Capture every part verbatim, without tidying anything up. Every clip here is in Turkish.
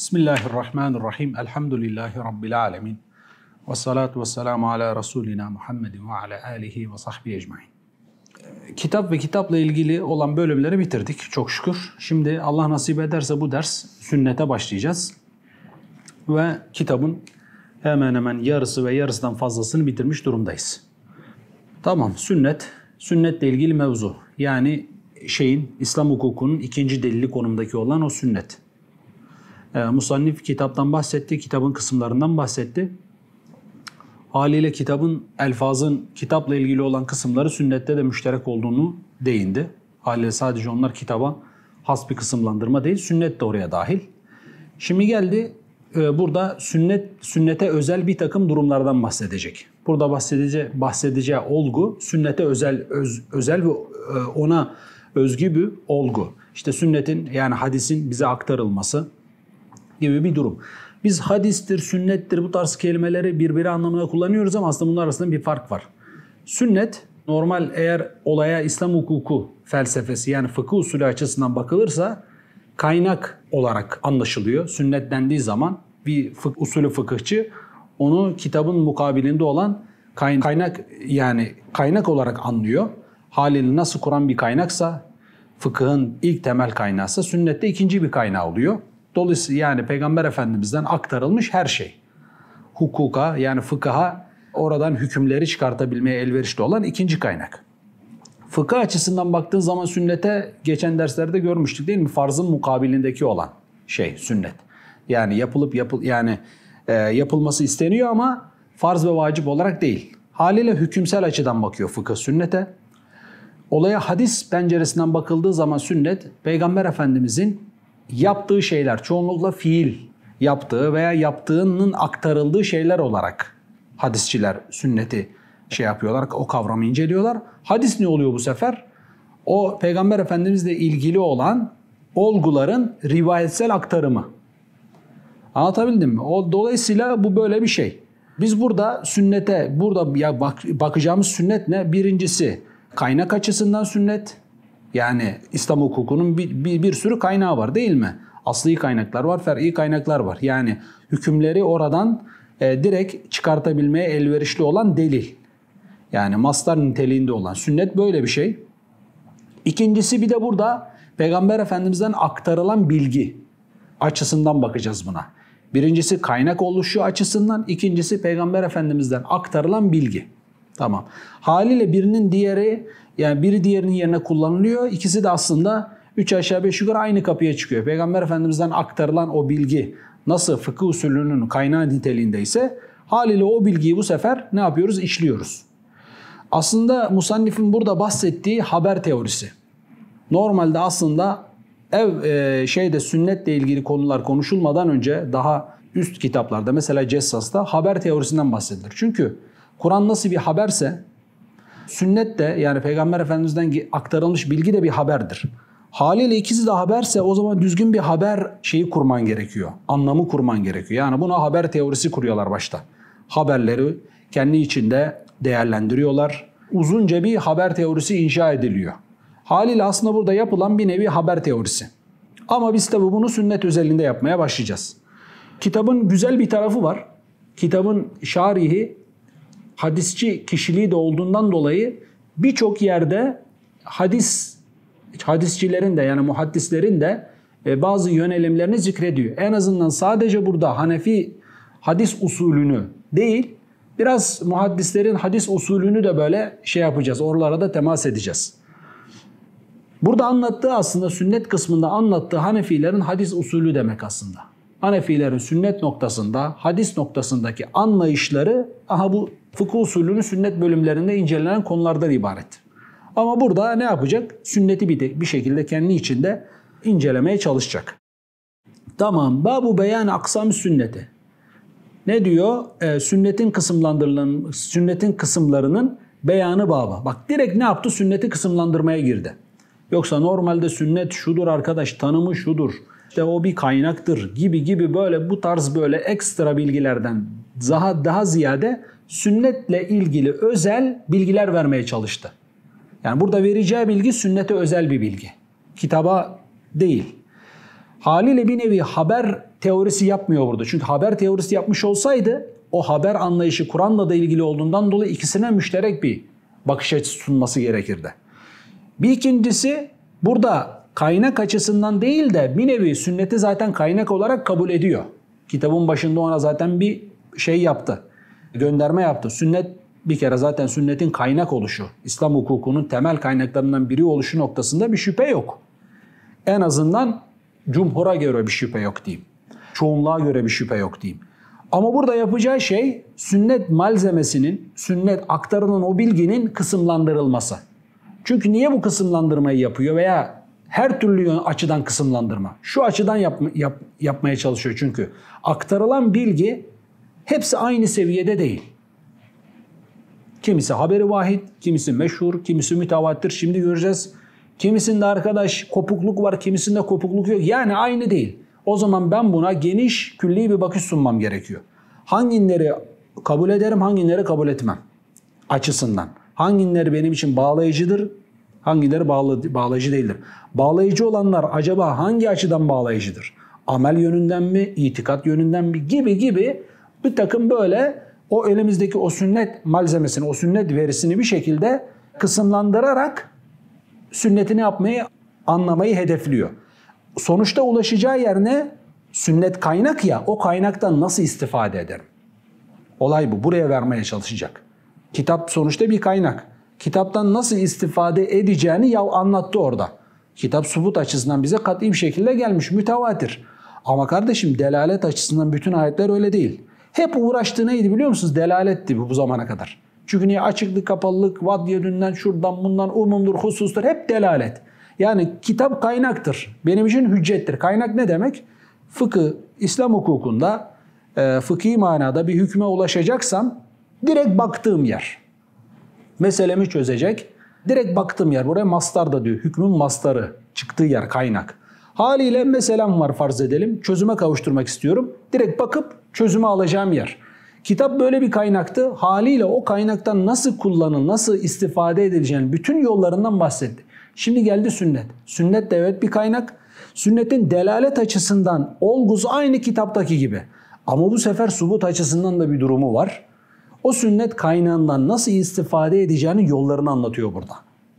Bismillahirrahmanirrahim. Elhamdülillahi Rabbil alemin. Ve salatu ve selamu ala Resulina Muhammedin ve ala alihi ve sahbihi ecmain. Kitap ve kitapla ilgili olan bölümleri bitirdik çok şükür. Şimdi Allah nasip ederse bu ders sünnete başlayacağız. Ve kitabın hemen hemen yarısı ve yarısından fazlasını bitirmiş durumdayız. Tamam, sünnet, sünnetle ilgili mevzu. Yani şeyin, İslam hukukunun ikinci delili konumdaki olan o sünnet. Ee, Musannif kitaptan bahsetti, kitabın kısımlarından bahsetti. Haliyle kitabın, elfazın kitapla ilgili olan kısımları sünnette de müşterek olduğunu değindi. Haliyle sadece onlar kitaba has bir kısımlandırma değil, sünnet de oraya dahil. Şimdi geldi, e, burada sünnet sünnete özel bir takım durumlardan bahsedecek. Burada bahsedeceği, bahsedeceği olgu sünnete özel öz, özel ve e, ona özgü bir olgu. İşte sünnetin, yani hadisin bize aktarılması gibi bir durum. Biz hadistir, sünnettir bu tarz kelimeleri birbiri anlamına kullanıyoruz ama aslında bunlar arasında bir fark var. Sünnet, normal eğer olaya İslam hukuku felsefesi yani fıkıh usulü açısından bakılırsa kaynak olarak anlaşılıyor. Sünnet dendiği zaman bir fıkıh, usulü fıkıhçı onu kitabın mukabilinde olan kaynak yani kaynak olarak anlıyor. Haliyle nasıl Kur'an bir kaynaksa, fıkıhın ilk temel kaynağısa sünnette ikinci bir kaynağı oluyor. Dolayısıyla yani Peygamber Efendimiz'den aktarılmış her şey. Hukuka yani fıkıha oradan hükümleri çıkartabilmeye elverişli olan ikinci kaynak. Fıkıh açısından baktığın zaman sünnete geçen derslerde görmüştük değil mi? Farzın mukabilindeki olan şey sünnet. Yani yapılıp yapıl yani e, yapılması isteniyor ama farz ve vacip olarak değil. Haliyle hükümsel açıdan bakıyor fıkıh sünnete. Olaya hadis penceresinden bakıldığı zaman sünnet Peygamber Efendimiz'in yaptığı şeyler, çoğunlukla fiil yaptığı veya yaptığının aktarıldığı şeyler olarak hadisçiler sünneti şey yapıyorlar, o kavramı inceliyorlar. Hadis ne oluyor bu sefer? O Peygamber Efendimizle ilgili olan olguların rivayetsel aktarımı. Anlatabildim mi? O, dolayısıyla bu böyle bir şey. Biz burada sünnete, burada ya bak, bakacağımız sünnet ne? Birincisi kaynak açısından sünnet. Yani İslam hukukunun bir, bir, bir sürü kaynağı var değil mi? Asli kaynaklar var, fer'i kaynaklar var. Yani hükümleri oradan e, direkt çıkartabilmeye elverişli olan delil. Yani mastar niteliğinde olan sünnet böyle bir şey. İkincisi bir de burada Peygamber Efendimiz'den aktarılan bilgi açısından bakacağız buna. Birincisi kaynak oluşu açısından, ikincisi Peygamber Efendimiz'den aktarılan bilgi. Tamam. Haliyle birinin diğeri yani biri diğerinin yerine kullanılıyor. İkisi de aslında üç aşağı beş yukarı aynı kapıya çıkıyor. Peygamber Efendimiz'den aktarılan o bilgi nasıl fıkıh usulünün kaynağı niteliğindeyse haliyle o bilgiyi bu sefer ne yapıyoruz? İşliyoruz. Aslında musannifin burada bahsettiği haber teorisi. Normalde aslında ev e, şeyde sünnetle ilgili konular konuşulmadan önce daha üst kitaplarda mesela Cessas'ta haber teorisinden bahsedilir. Çünkü Kur'an nasıl bir haberse sünnet de yani Peygamber Efendimiz'den aktarılmış bilgi de bir haberdir. Haliyle ikisi de haberse o zaman düzgün bir haber şeyi kurman gerekiyor. Anlamı kurman gerekiyor. Yani buna haber teorisi kuruyorlar başta. Haberleri kendi içinde değerlendiriyorlar. Uzunca bir haber teorisi inşa ediliyor. Haliyle aslında burada yapılan bir nevi haber teorisi. Ama biz tabi bunu sünnet özelinde yapmaya başlayacağız. Kitabın güzel bir tarafı var. Kitabın şarihi hadisçi kişiliği de olduğundan dolayı birçok yerde hadis hadisçilerin de yani muhaddislerin de bazı yönelimlerini zikrediyor. En azından sadece burada Hanefi hadis usulünü değil, biraz muhaddislerin hadis usulünü de böyle şey yapacağız. Oralara da temas edeceğiz. Burada anlattığı aslında sünnet kısmında anlattığı Hanefilerin hadis usulü demek aslında. Hanefilerin sünnet noktasında, hadis noktasındaki anlayışları aha bu fıkıh usulünün sünnet bölümlerinde incelenen konulardan ibaret. Ama burada ne yapacak? Sünneti bir, bir şekilde kendi içinde incelemeye çalışacak. Tamam, babu beyan aksam sünneti. Ne diyor? Ee, sünnetin kısımlandırılan sünnetin kısımlarının beyanı baba. Bak direkt ne yaptı? Sünneti kısımlandırmaya girdi. Yoksa normalde sünnet şudur arkadaş, tanımı şudur. İşte o bir kaynaktır gibi gibi böyle bu tarz böyle ekstra bilgilerden daha daha ziyade sünnetle ilgili özel bilgiler vermeye çalıştı. Yani burada vereceği bilgi sünnete özel bir bilgi. Kitaba değil. Haliyle bir nevi haber teorisi yapmıyor burada. Çünkü haber teorisi yapmış olsaydı o haber anlayışı Kur'an'la da ilgili olduğundan dolayı ikisine müşterek bir bakış açısı sunması gerekirdi. Bir ikincisi burada kaynak açısından değil de bir nevi sünneti zaten kaynak olarak kabul ediyor. Kitabın başında ona zaten bir şey yaptı. Gönderme yaptı. Sünnet bir kere zaten sünnetin kaynak oluşu, İslam hukukunun temel kaynaklarından biri oluşu noktasında bir şüphe yok. En azından cumhura göre bir şüphe yok diyeyim. Çoğunluğa göre bir şüphe yok diyeyim. Ama burada yapacağı şey sünnet malzemesinin, sünnet aktarılan o bilginin kısımlandırılması. Çünkü niye bu kısımlandırmayı yapıyor veya her türlü açıdan kısımlandırma? Şu açıdan yap, yap, yapmaya çalışıyor çünkü. Aktarılan bilgi hepsi aynı seviyede değil. Kimisi haberi vahid, kimisi meşhur, kimisi mütevatir. Şimdi göreceğiz. Kimisinde arkadaş kopukluk var, kimisinde kopukluk yok. Yani aynı değil. O zaman ben buna geniş, külli bir bakış sunmam gerekiyor. Hangileri kabul ederim, hangileri kabul etmem açısından. Hangileri benim için bağlayıcıdır, hangileri bağlı, bağlayıcı değildir. Bağlayıcı olanlar acaba hangi açıdan bağlayıcıdır? Amel yönünden mi, itikat yönünden mi gibi gibi bir takım böyle o elimizdeki o sünnet malzemesini, o sünnet verisini bir şekilde kısımlandırarak sünnetini yapmayı, anlamayı hedefliyor. Sonuçta ulaşacağı yer ne? Sünnet kaynak ya, o kaynaktan nasıl istifade ederim? Olay bu. Buraya vermeye çalışacak. Kitap sonuçta bir kaynak. Kitaptan nasıl istifade edeceğini ya anlattı orada. Kitap subut açısından bize kat'i bir şekilde gelmiş, mütevatir. Ama kardeşim delalet açısından bütün ayetler öyle değil. Hep uğraştığı neydi biliyor musunuz? Delaletti bu, bu zamana kadar. Çünkü niye açıklık, kapalılık, vad yönünden, şuradan, bundan, umumdur, husustur, hep delalet. Yani kitap kaynaktır. Benim için hüccettir. Kaynak ne demek? Fıkıh, İslam hukukunda e, fıkhi manada bir hükme ulaşacaksam direkt baktığım yer. Meselemi çözecek. Direkt baktığım yer. Buraya mastar da diyor. Hükmün mastarı. Çıktığı yer, kaynak. Haliyle meselem var farz edelim. Çözüme kavuşturmak istiyorum. Direkt bakıp çözümü alacağım yer. Kitap böyle bir kaynaktı. Haliyle o kaynaktan nasıl kullanıl, nasıl istifade edileceğini bütün yollarından bahsetti. Şimdi geldi sünnet. Sünnet de evet bir kaynak. Sünnetin delalet açısından olgusu aynı kitaptaki gibi. Ama bu sefer subut açısından da bir durumu var. O sünnet kaynağından nasıl istifade edeceğinin yollarını anlatıyor burada.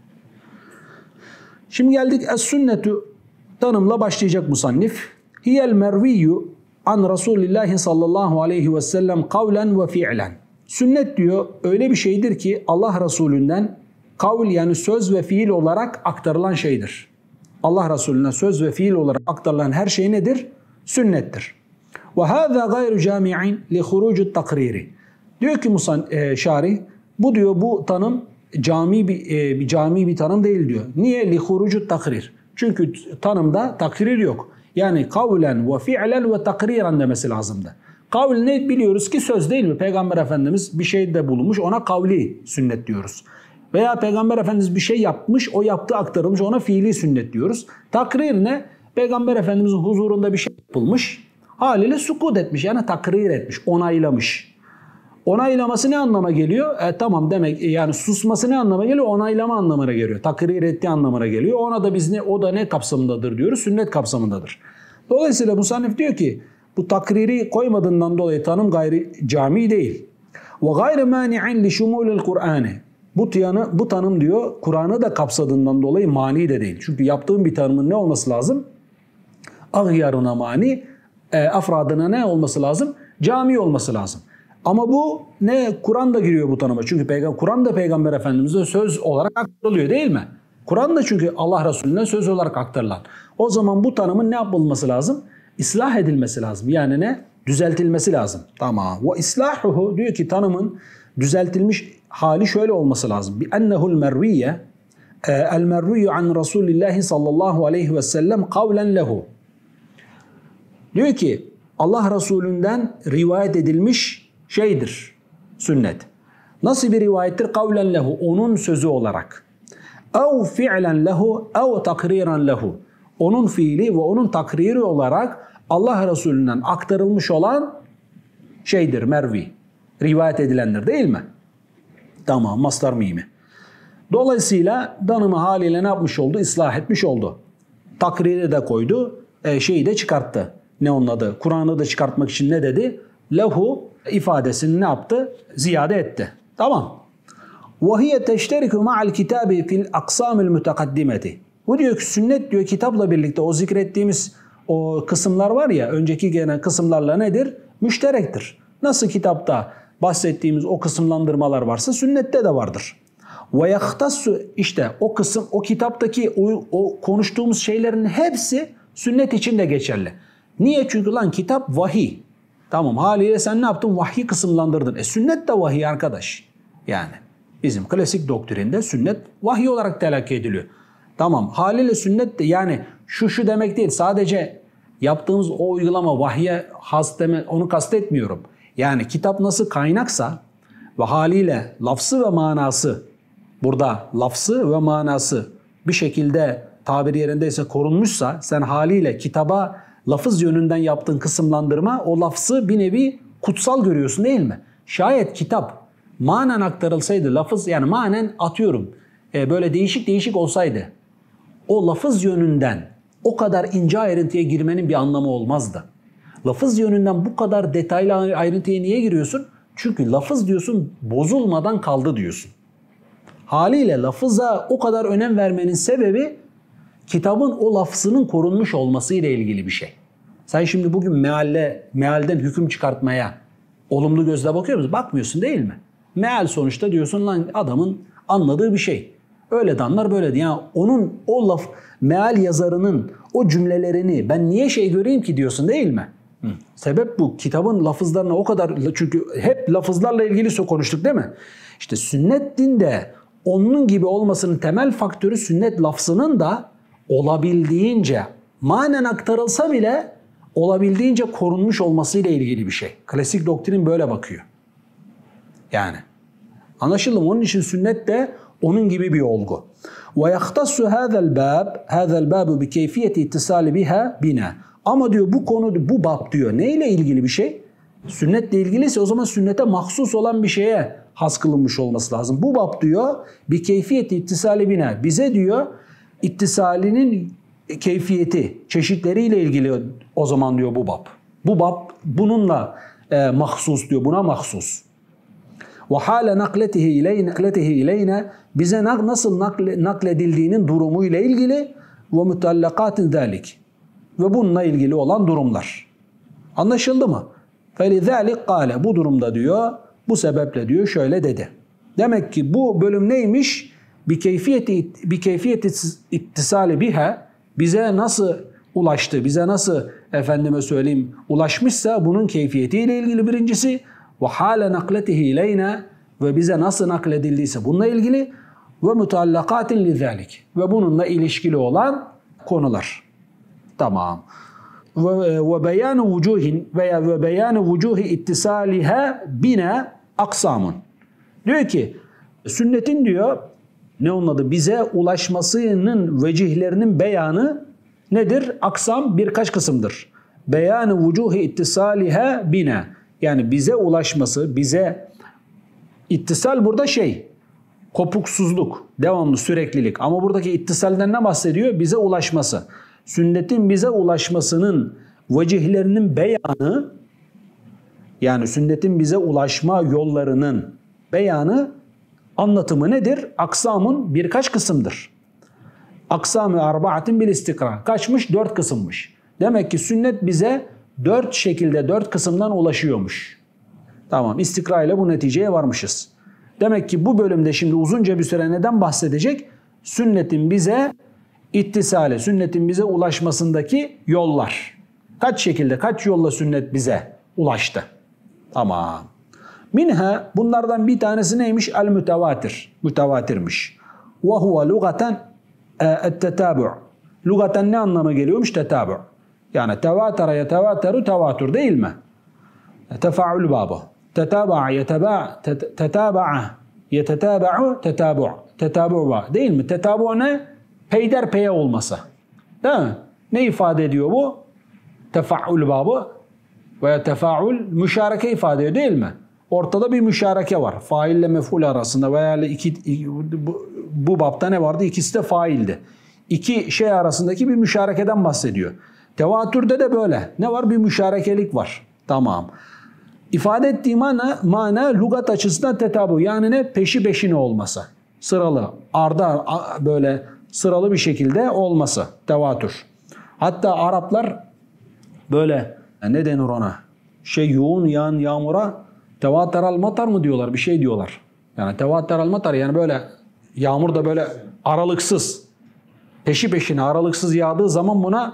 Şimdi geldik es-sünnetu tanımla başlayacak musannif. Hiyel merviyyu an Resulillahi sallallahu aleyhi ve sellem kavlen ve fi'len. Sünnet diyor öyle bir şeydir ki Allah Resulünden kavl yani söz ve fiil olarak aktarılan şeydir. Allah Resulünden söz ve fiil olarak aktarılan her şey nedir? Sünnettir. Ve hâzâ gayru câmi'in li hurucut takriri. Diyor ki Musan e, Şarih, bu diyor bu tanım cami bir, e, bir cami bir tanım değil diyor. Niye? Li hurucut takrir. Çünkü tanımda takrir yok. Yani kavlen ve fi'len ve takriren demesi lazımdı. Kavl ne biliyoruz ki söz değil mi? Peygamber Efendimiz bir şeyde bulunmuş, ona kavli sünnet diyoruz. Veya Peygamber Efendimiz bir şey yapmış, o yaptığı aktarılmış, ona fiili sünnet diyoruz. Takrir ne? Peygamber Efendimizin huzurunda bir şey yapılmış, haliyle sukut etmiş yani takrir etmiş, onaylamış. Onaylaması ne anlama geliyor? E, tamam demek yani susması ne anlama geliyor? Onaylama anlamına geliyor. Takrir ettiği anlamına geliyor. Ona da biz ne o da ne kapsamındadır diyoruz? Sünnet kapsamındadır. Dolayısıyla musannif diyor ki bu takriri koymadığından dolayı tanım gayri cami değil. Ve gayri mani'in li şumulil Kur'an'ı. Bu tanım, bu tanım diyor Kur'an'ı da kapsadığından dolayı mani de değil. Çünkü yaptığım bir tanımın ne olması lazım? Ağyarına mani, e, afradına ne olması lazım? Cami olması lazım. Ama bu ne? Kur'an da giriyor bu tanıma. Çünkü Kur'an da Peygamber Efendimiz'e söz olarak aktarılıyor değil mi? Kur'an da çünkü Allah Resulü'ne söz olarak aktarılan. O zaman bu tanımın ne yapılması lazım? İslah edilmesi lazım. Yani ne? Düzeltilmesi lazım. Tamam. Ve islahuhu diyor ki tanımın düzeltilmiş hali şöyle olması lazım. Bi ennehu'l merviye el merviyyu an Resulillahi sallallahu aleyhi ve sellem kavlen lehu. Diyor ki Allah Resulü'nden rivayet edilmiş şeydir sünnet. Nasıl bir rivayettir? Kavlen lehu, onun sözü olarak. Ev fi'len lehu, ev takriren lehu. Onun fiili ve onun takriri olarak Allah Resulü'nden aktarılmış olan şeydir, mervi. Rivayet edilendir değil mi? Tamam, mastar mimi. Dolayısıyla tanımı haliyle ne yapmış oldu? İslah etmiş oldu. Takriri de koydu, e, şeyi de çıkarttı. ne onun adı? Kur'an'ı da çıkartmak için ne dedi? Lehu ifadesini ne yaptı? Ziyade etti. Tamam. وَهِيَ تَشْتَرِكُ مَعَ الْكِتَابِ فِي الْاَقْسَامِ الْمُتَقَدِّمَةِ. Bu diyor ki sünnet diyor kitapla birlikte o zikrettiğimiz o kısımlar var ya, önceki gelen kısımlarla nedir? Müşterektir. Nasıl kitapta bahsettiğimiz o kısımlandırmalar varsa sünnette de vardır. وَيَخْتَصُّ işte o kısım, o kitaptaki o, o konuştuğumuz şeylerin hepsi sünnet için de geçerli. Niye? Çünkü lan kitap vahiy. Tamam, haliyle sen ne yaptın? Vahiy kısımlandırdın. E sünnet de vahiy arkadaş. Yani bizim klasik doktrinde sünnet vahiy olarak telakki ediliyor. Tamam, haliyle sünnet de yani şu şu demek değil. Sadece yaptığımız o uygulama vahye has deme, onu kastetmiyorum. Yani kitap nasıl kaynaksa ve haliyle lafzı ve manası, burada lafzı ve manası bir şekilde tabir yerindeyse korunmuşsa, sen haliyle kitaba lafız yönünden yaptığın kısımlandırma o lafzı bir nevi kutsal görüyorsun değil mi? Şayet kitap manen aktarılsaydı, lafız yani manen atıyorum e, böyle değişik değişik olsaydı, o lafız yönünden o kadar ince ayrıntıya girmenin bir anlamı olmazdı. Lafız yönünden bu kadar detaylı ayrıntıya niye giriyorsun? Çünkü lafız diyorsun bozulmadan kaldı diyorsun. Haliyle lafıza o kadar önem vermenin sebebi kitabın o lafzının korunmuş olması ile ilgili bir şey. Sen şimdi bugün mealle, mealden hüküm çıkartmaya olumlu gözle bakıyor musun? Bakmıyorsun değil mi? Meal sonuçta diyorsun lan adamın anladığı bir şey. Öyle de anlar böyle de. Yani onun o laf, meal yazarının o cümlelerini ben niye şey göreyim ki diyorsun değil mi? Hı. Sebep bu. Kitabın lafızlarına o kadar, çünkü hep lafızlarla ilgili konuştuk değil mi? İşte sünnet dinde onun gibi olmasının temel faktörü sünnet lafzının da olabildiğince manen aktarılsa bile olabildiğince korunmuş olmasıyla ilgili bir şey. Klasik doktrin böyle bakıyor. Yani anlaşıldı mı? Onun için sünnet de onun gibi bir olgu. وَيَخْتَصُّ هَذَا الْبَابِ هَذَا الْبَابُ بِكَيْفِيَةِ اِتِّصَالِ بِهَا بِنَا. Ama diyor bu konu, bu bab diyor neyle ilgili bir şey? Sünnetle ilgiliyse o zaman sünnete mahsus olan bir şeye has kılınmış olması lazım. Bu bab diyor bir keyfiyeti ittisali bina. Bize diyor ittisalinin keyfiyeti, çeşitleriyle ilgili o zaman diyor bu bab. Bu bab bununla e, mahsus diyor, buna mahsus. Ve hale nakletihi ileyne, nakletihi ileyne bize nasıl nakle, nakledildiğinin durumuyla ilgili ve mutallakatin zalik ve bununla ilgili olan durumlar. Anlaşıldı mı? فَلِذَٰلِكْ قَالَ bu durumda diyor, bu sebeple diyor şöyle dedi. Demek ki bu bölüm neymiş? Bir keyfiyeti, bir keyfiyeti ittisali biha bize nasıl ulaştı, bize nasıl efendime söyleyeyim ulaşmışsa bunun keyfiyetiyle ilgili birincisi ve hale nakletihi ileyne ve bize nasıl nakledildiyse bununla ilgili ve mutallakatin lizalik ve bununla ilişkili olan konular. Tamam. Ve beyanu vucuhin veya ve beyanu vucuhi ittisaliha bina aksamun. Diyor ki sünnetin diyor ne onun adı bize ulaşmasının vecihlerinin beyanı nedir? Aksam birkaç kısımdır. Beyanu vucuhi ittisaliha bina. Yani bize ulaşması, bize ittisal burada şey, kopuksuzluk, devamlı süreklilik. Ama buradaki ittisalden ne bahsediyor? Bize ulaşması. Sünnetin bize ulaşmasının vecihlerinin beyanı, yani sünnetin bize ulaşma yollarının beyanı, anlatımı nedir? Aksamın birkaç kısımdır. Aksam-ı arba'atin bil istikra. Kaçmış? Dört kısımmış. Demek ki sünnet bize dört şekilde, dört kısımdan ulaşıyormuş. Tamam, istikra ile bu neticeye varmışız. Demek ki bu bölümde şimdi uzunca bir süre neden bahsedecek? Sünnetin bize ittisale, sünnetin bize ulaşmasındaki yollar. Kaç şekilde, kaç yolla sünnet bize ulaştı? Tamam. Minha, bunlardan bir tanesi neymiş? El-mütevatir. Mütevatirmiş. Ve huve lugaten et-tetabu'. Lugaten ne anlama geliyormuş? Tetabu'. Yani tevatara yetevateru tevatür değil mi? Tefaül babı. Tetaba'a yeteba' tetaba'a yetetaba'u tetabu' tetabu' değil mi? Tetabu' ne? Peyderpeye olması. Değil mi? Ne ifade ediyor bu? Tefaül babı veya tefaül müşareke ifade ediyor değil mi? Ortada bir müşareke var. Fail ile mef'ul arasında veya iki, bu, bu bapta ne vardı? İkisi de faildi. İki şey arasındaki bir müşarekeden bahsediyor. Tevatürde de böyle. Ne var? Bir müşarekelik var. Tamam. İfade ettiği mana, mana lügat açısından tetabu. Yani ne? Peşi peşine olması. Sıralı, arda böyle sıralı bir şekilde olması. Tevatür. Hatta Araplar böyle ne denir ona? Şey yoğun yağan yağmura tevateral matar mı diyorlar? Bir şey diyorlar. Yani tevateral matar yani böyle yağmur da böyle aralıksız, peşi peşine aralıksız yağdığı zaman buna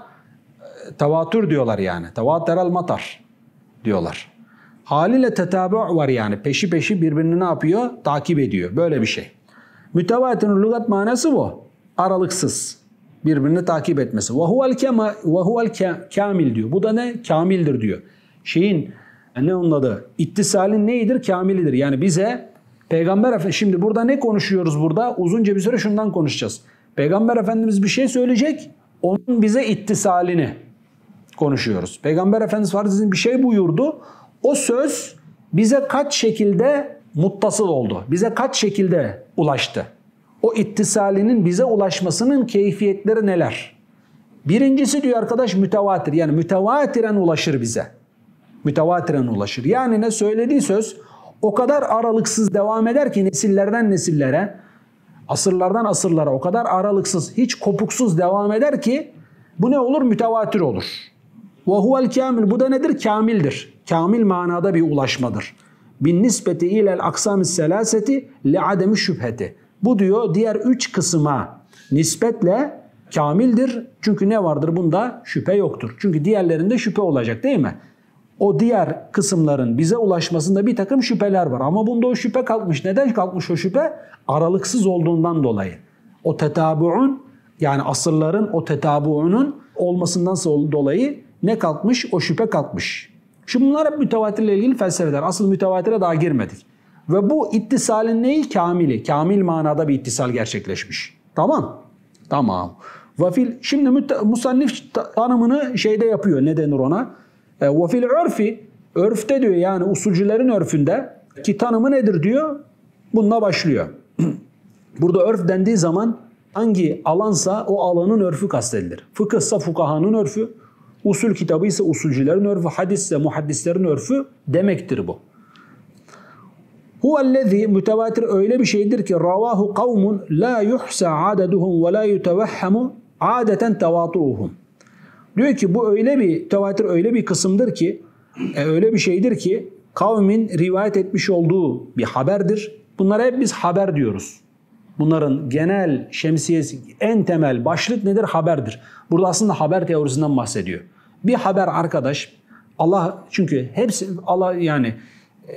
tevatür diyorlar yani. Tevateral matar diyorlar. Haliyle tetabu var yani. Peşi peşi birbirini ne yapıyor? Takip ediyor. Böyle bir şey. Mütevatir'in lügat manası bu. Aralıksız. Birbirini takip etmesi. Ve huvel kamil diyor. Bu da ne? Kamildir diyor. Şeyin ne onun adı? İttisalin neyidir? Kamilidir. Yani bize Peygamber Efendimiz, şimdi burada ne konuşuyoruz burada? Uzunca bir süre şundan konuşacağız. Peygamber Efendimiz bir şey söyleyecek. Onun bize ittisalini konuşuyoruz. Peygamber Efendimiz Farz'ın bir şey buyurdu. O söz bize kaç şekilde muttasıl oldu? Bize kaç şekilde ulaştı? O ittisalinin bize ulaşmasının keyfiyetleri neler? Birincisi diyor arkadaş mütevatir. Yani mütevatiren ulaşır bize. Mütevatiren ulaşır. Yani ne söylediği söz o kadar aralıksız devam eder ki nesillerden nesillere, asırlardan asırlara o kadar aralıksız, hiç kopuksuz devam eder ki bu ne olur? Mütevatir olur. Ve huvel kamil. Bu da nedir? Kamildir. Kamil manada bir ulaşmadır. Bin nispeti ilel aksamis selaseti li ademi şüpheti. Bu diyor diğer üç kısma nispetle kamildir. Çünkü ne vardır? Bunda şüphe yoktur. Çünkü diğerlerinde şüphe olacak değil mi? O diğer kısımların bize ulaşmasında bir takım şüpheler var. Ama bunda o şüphe kalkmış. Neden kalkmış o şüphe? Aralıksız olduğundan dolayı. O tetabu'un yani asırların o tetabu'unun olmasından dolayı ne kalkmış? O şüphe kalkmış. Şimdi bunlar hep mütevatirle ilgili felsefeler. Asıl mütevatire daha girmedik. Ve bu ittisalin neyi? Kamili. Kamil manada bir ittisal gerçekleşmiş. Tamam. Tamam. Ve fil, şimdi musannif tanımını şeyde yapıyor. Ne denir ona? Ve fil örfi. Örfte diyor yani usulcülerin örfünde ki tanımı nedir diyor. Bununla başlıyor. Burada örf dendiği zaman hangi alansa o alanın örfü kastedilir. Fıkıhsa fukahanın örfü, usul kitabı ise usulcülerin örfü, hadisse muhaddislerin örfü demektir bu. Huvellezî mütevatir öyle bir şeydir ki ravahu kavmun la yuhsa adeduhum ve la yutevehhemu adeten tevatuhum. Diyor ki bu öyle bir tevatir öyle bir kısımdır ki e, öyle bir şeydir ki kavmin rivayet etmiş olduğu bir haberdir. Bunlara hep biz haber diyoruz. Bunların genel şemsiyesi en temel başlık nedir? Haberdir. Burada aslında haber teorisinden bahsediyor. Bir haber arkadaş Allah çünkü hepsi Allah yani e,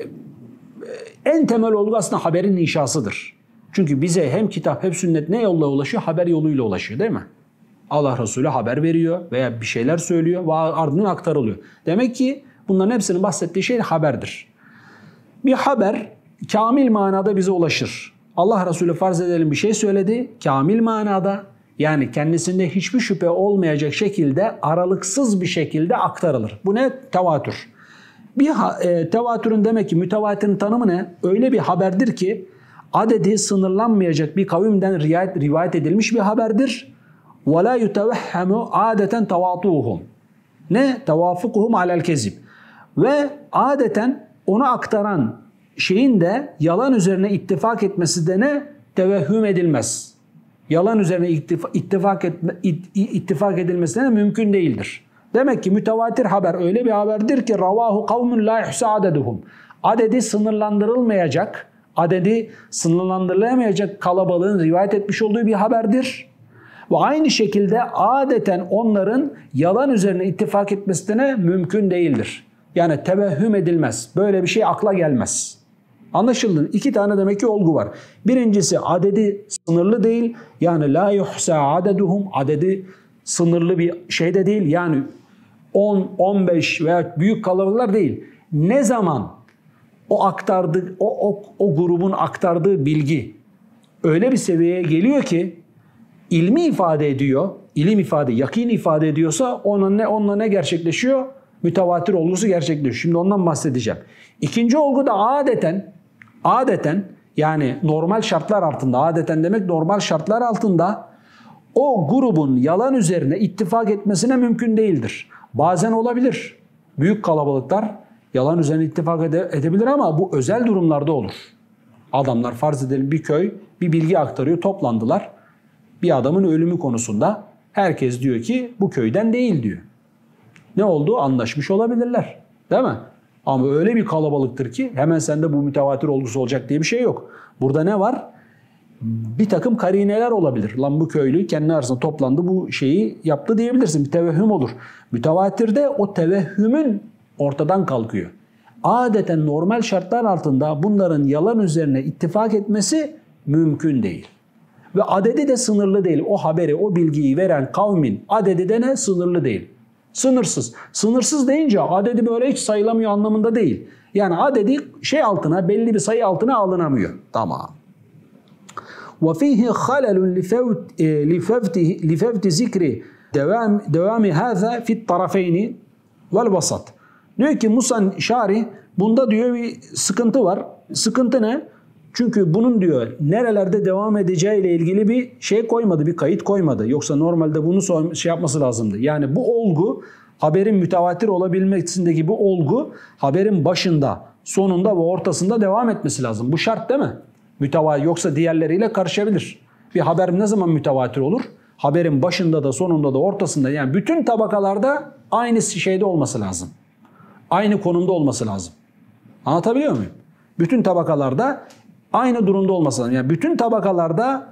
en temel olgu aslında haberin inşasıdır. Çünkü bize hem kitap hem sünnet ne yolla ulaşıyor? Haber yoluyla ulaşıyor değil mi? Allah Resulü haber veriyor veya bir şeyler söylüyor ve ardından aktarılıyor. Demek ki bunların hepsinin bahsettiği şey haberdir. Bir haber kamil manada bize ulaşır. Allah Resulü farz edelim bir şey söyledi. Kamil manada yani kendisinde hiçbir şüphe olmayacak şekilde aralıksız bir şekilde aktarılır. Bu ne? Tevatür. Bir e, tevatürün demek ki mütevatirin tanımı ne? Öyle bir haberdir ki adedi sınırlanmayacak bir kavimden rivayet, rivayet edilmiş bir haberdir. وَلَا يُتَوَحَّمُ adeten tavatuhum. Ne? Tevafukuhum alel kezib. Ve adeten onu aktaran şeyin de yalan üzerine ittifak etmesi de ne? Tevehhüm edilmez. Yalan üzerine ittifak, ittifak, etme, ittifak edilmesi de mümkün değildir. Demek ki mütevatir haber öyle bir haberdir ki ravahu kavmun la yuhsa adeduhum. Adedi sınırlandırılmayacak, adedi sınırlandırılamayacak kalabalığın rivayet etmiş olduğu bir haberdir. Ve aynı şekilde adeten onların yalan üzerine ittifak etmesi de mümkün değildir. Yani tevehhüm edilmez. Böyle bir şey akla gelmez. Anlaşıldı. İki tane demek ki olgu var. Birincisi adedi sınırlı değil. Yani la yuhsa adeduhum. Adedi sınırlı bir şey de değil. Yani on, on beş veya büyük kalabalıklar değil. Ne zaman o aktardığı, o, o, o grubun aktardığı bilgi öyle bir seviyeye geliyor ki ilmi ifade ediyor, ilim ifade, yakin ifade ediyorsa ona ne, onunla ne gerçekleşiyor? Mütevatir olgusu gerçekleşiyor. Şimdi ondan bahsedeceğim. İkinci olgu da adeten, adeten yani normal şartlar altında, adeten demek normal şartlar altında o grubun yalan üzerine ittifak etmesine mümkün değildir. Bazen olabilir. Büyük kalabalıklar yalan üzerine ittifak ede- edebilir ama bu özel durumlarda olur. Adamlar farz edelim bir köy bir bilgi aktarıyor, toplandılar. Bir adamın ölümü konusunda herkes diyor ki bu köyden değil diyor. Ne oldu? Anlaşmış olabilirler. Değil mi? Ama öyle bir kalabalıktır ki hemen sende bu mütevatir olgusu olacak diye bir şey yok. Burada ne var? Bir takım karineler olabilir. Lan bu köylü kendi arasında toplandı bu şeyi yaptı diyebilirsin. Bir tevehhüm olur. Mütevatirde o tevehhümün ortadan kalkıyor. Adeten normal şartlar altında bunların yalan üzerine ittifak etmesi mümkün değil. Ve adedi de sınırlı değil. O haberi, o bilgiyi veren kavmin adedi de ne? Sınırlı değil. Sınırsız. Sınırsız deyince adedi böyle hiç sayılamıyor anlamında değil. Yani adedi şey altına, belli bir sayı altına alınamıyor. Tamam. وَفِيهِ خَلَلٌ لِفَوْتِ ذِكْرِ دَوَامِ هَذَا فِي الطَّرَفَيْنِ وَالْوَسَطِ. Diyor ki Musa Şari bunda diyor bir sıkıntı var. Sıkıntı ne? Çünkü bunun diyor nerelerde devam edeceğiyle ilgili bir şey koymadı, bir kayıt koymadı. Yoksa normalde bunu şey yapması lazımdı. Yani bu olgu, haberin mütevatir olabilmesindeki bu olgu haberin başında, sonunda ve ortasında devam etmesi lazım. Bu şart değil mi? Mütevatir, yoksa diğerleriyle karışabilir. Bir haber ne zaman mütevatir olur? Haberin başında da sonunda da ortasında, yani bütün tabakalarda aynı şeyde olması lazım. Aynı konumda olması lazım. Anlatabiliyor muyum? Bütün tabakalarda aynı durumda olması lazım. Yani bütün tabakalarda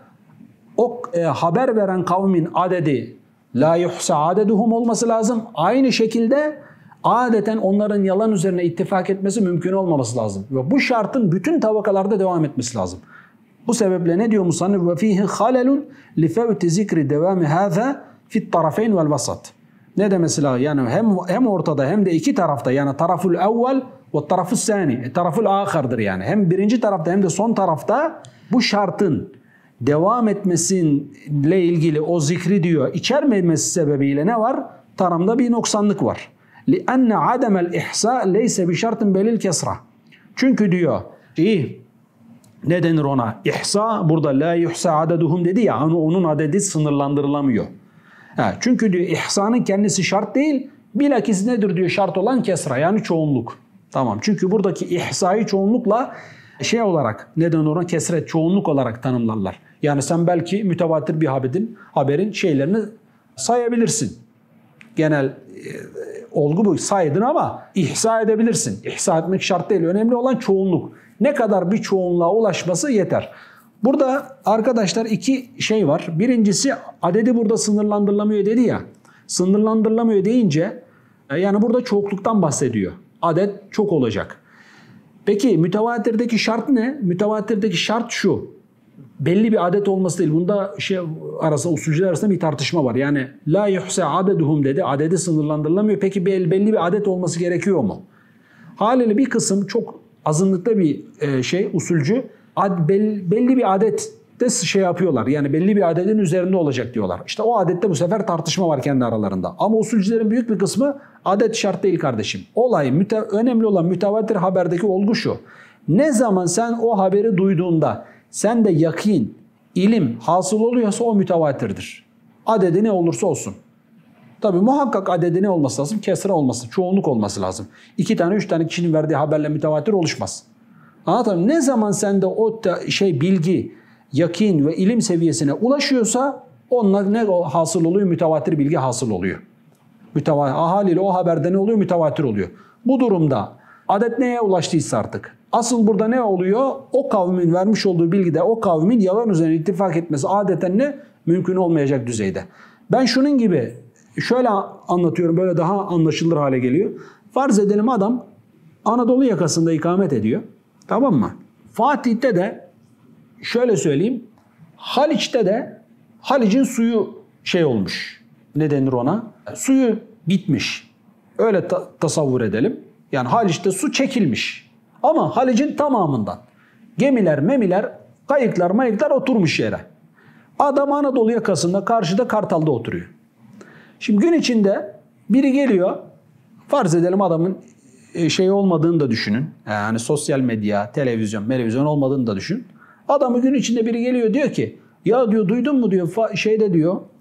o e, haber veren kavmin adedi la yuhsa adeduhum olması lazım. Aynı şekilde adeten onların yalan üzerine ittifak etmesi mümkün olmaması lazım. Ve bu şartın bütün tabakalarda devam etmesi lazım. Bu sebeple ne diyor musannif? Ve fihi halalun li fevti zikri devami hâzâ fi't tarafeyn vel vasat. Ne demesi lazım? Yani hem hem ortada hem de iki tarafta, yani taraful evvel ve tarafus sani, taraful ahirdir yani. Hem birinci tarafta hem de son tarafta bu şartın devam etmesiyle ilgili o zikri diyor içermemesi sebebiyle ne var? Taramda bir noksanlık var. لِأَنَّ عَدَمَ الْاِحْسَاء لَيْسَ بِشَرْطٍ بَلِلْ كَسْرَةٍ. Çünkü diyor iyi, ne denir ona? İhsa, burada la yuhsa adeduhum dedi ya, onun adedi sınırlandırılamıyor. Ha, çünkü diyor ihsanın kendisi şart değil, bilakis nedir diyor şart olan kesra, yani çoğunluk. Tamam, çünkü buradaki ihsayı çoğunlukla şey olarak, neden ona kesret, çoğunluk olarak tanımlarlar. Yani sen belki mütevatir bir haberin, haberin şeylerini sayabilirsin. Genel e, olgu bu, saydın ama ihsa edebilirsin. İhsa etmek şart değil, önemli olan çoğunluk. Ne kadar bir çoğunluğa ulaşması yeter. Burada arkadaşlar iki şey var. Birincisi adedi burada sınırlandırılamıyor dedi ya. Sınırlandırılamıyor deyince yani burada çokluktan bahsediyor. Adet çok olacak. Peki mütevatirdeki şart ne? Mütevatirdeki şart şu. Belli bir adet olması değil. Bunda şey arasında, usulcüler arasında bir tartışma var. Yani la yuhsa adeduhum dedi. Adedi sınırlandırılamıyor. Peki belli bir adet olması gerekiyor mu? Haliyle bir kısım çok azınlıkta bir şey usulcü belli bir adette şey yapıyorlar. Yani belli bir adetin üzerinde olacak diyorlar. İşte o adette bu sefer tartışma var kendi aralarında. Ama usulcülerin büyük bir kısmı adet şart değil kardeşim. Olay, müte, önemli olan mütevatir haberdeki olgu şu. Ne zaman sen o haberi duyduğunda sen de yakin, ilim hasıl oluyorsa o mütevatirdir. Adedi ne olursa olsun. Tabi muhakkak adedi ne olması lazım? Kesre olması, çoğunluk olması lazım. İki tane, üç tane kişinin verdiği haberle mütevatir oluşmaz. Anladın? Ne zaman sende o şey bilgi, yakin ve ilim seviyesine ulaşıyorsa onunla ne hasıl oluyor? Mütevatir bilgi hasıl oluyor. Mütevatir, haliyle o haberde ne oluyor? Mütevatir oluyor. Bu durumda adet neye ulaştıysa artık. Asıl burada ne oluyor? O kavmin vermiş olduğu bilgide o kavmin yalan üzerine ittifak etmesi adeten ne? Mümkün olmayacak düzeyde. Ben şunun gibi şöyle anlatıyorum, böyle daha anlaşılır hale geliyor. Farz edelim adam Anadolu yakasında ikamet ediyor. Tamam mı? Fatih'te de şöyle söyleyeyim. Haliç'te de Halic'in suyu şey olmuş. Ne denir ona? Suyu bitmiş. Öyle ta- tasavvur edelim. Yani Haliç'te su çekilmiş. Ama Halic'in tamamından. Gemiler, memiler, kayıklar, mayıklar oturmuş yere. Adam Anadolu yakasında karşıda Kartal'da oturuyor. Şimdi gün içinde biri geliyor. Farz edelim adamın şey olmadığını da düşünün. Yani sosyal medya, televizyon, televizyon olmadığını da düşün. Adamı gün içinde biri geliyor diyor ki ya diyor duydun mu diyor şeyde diyor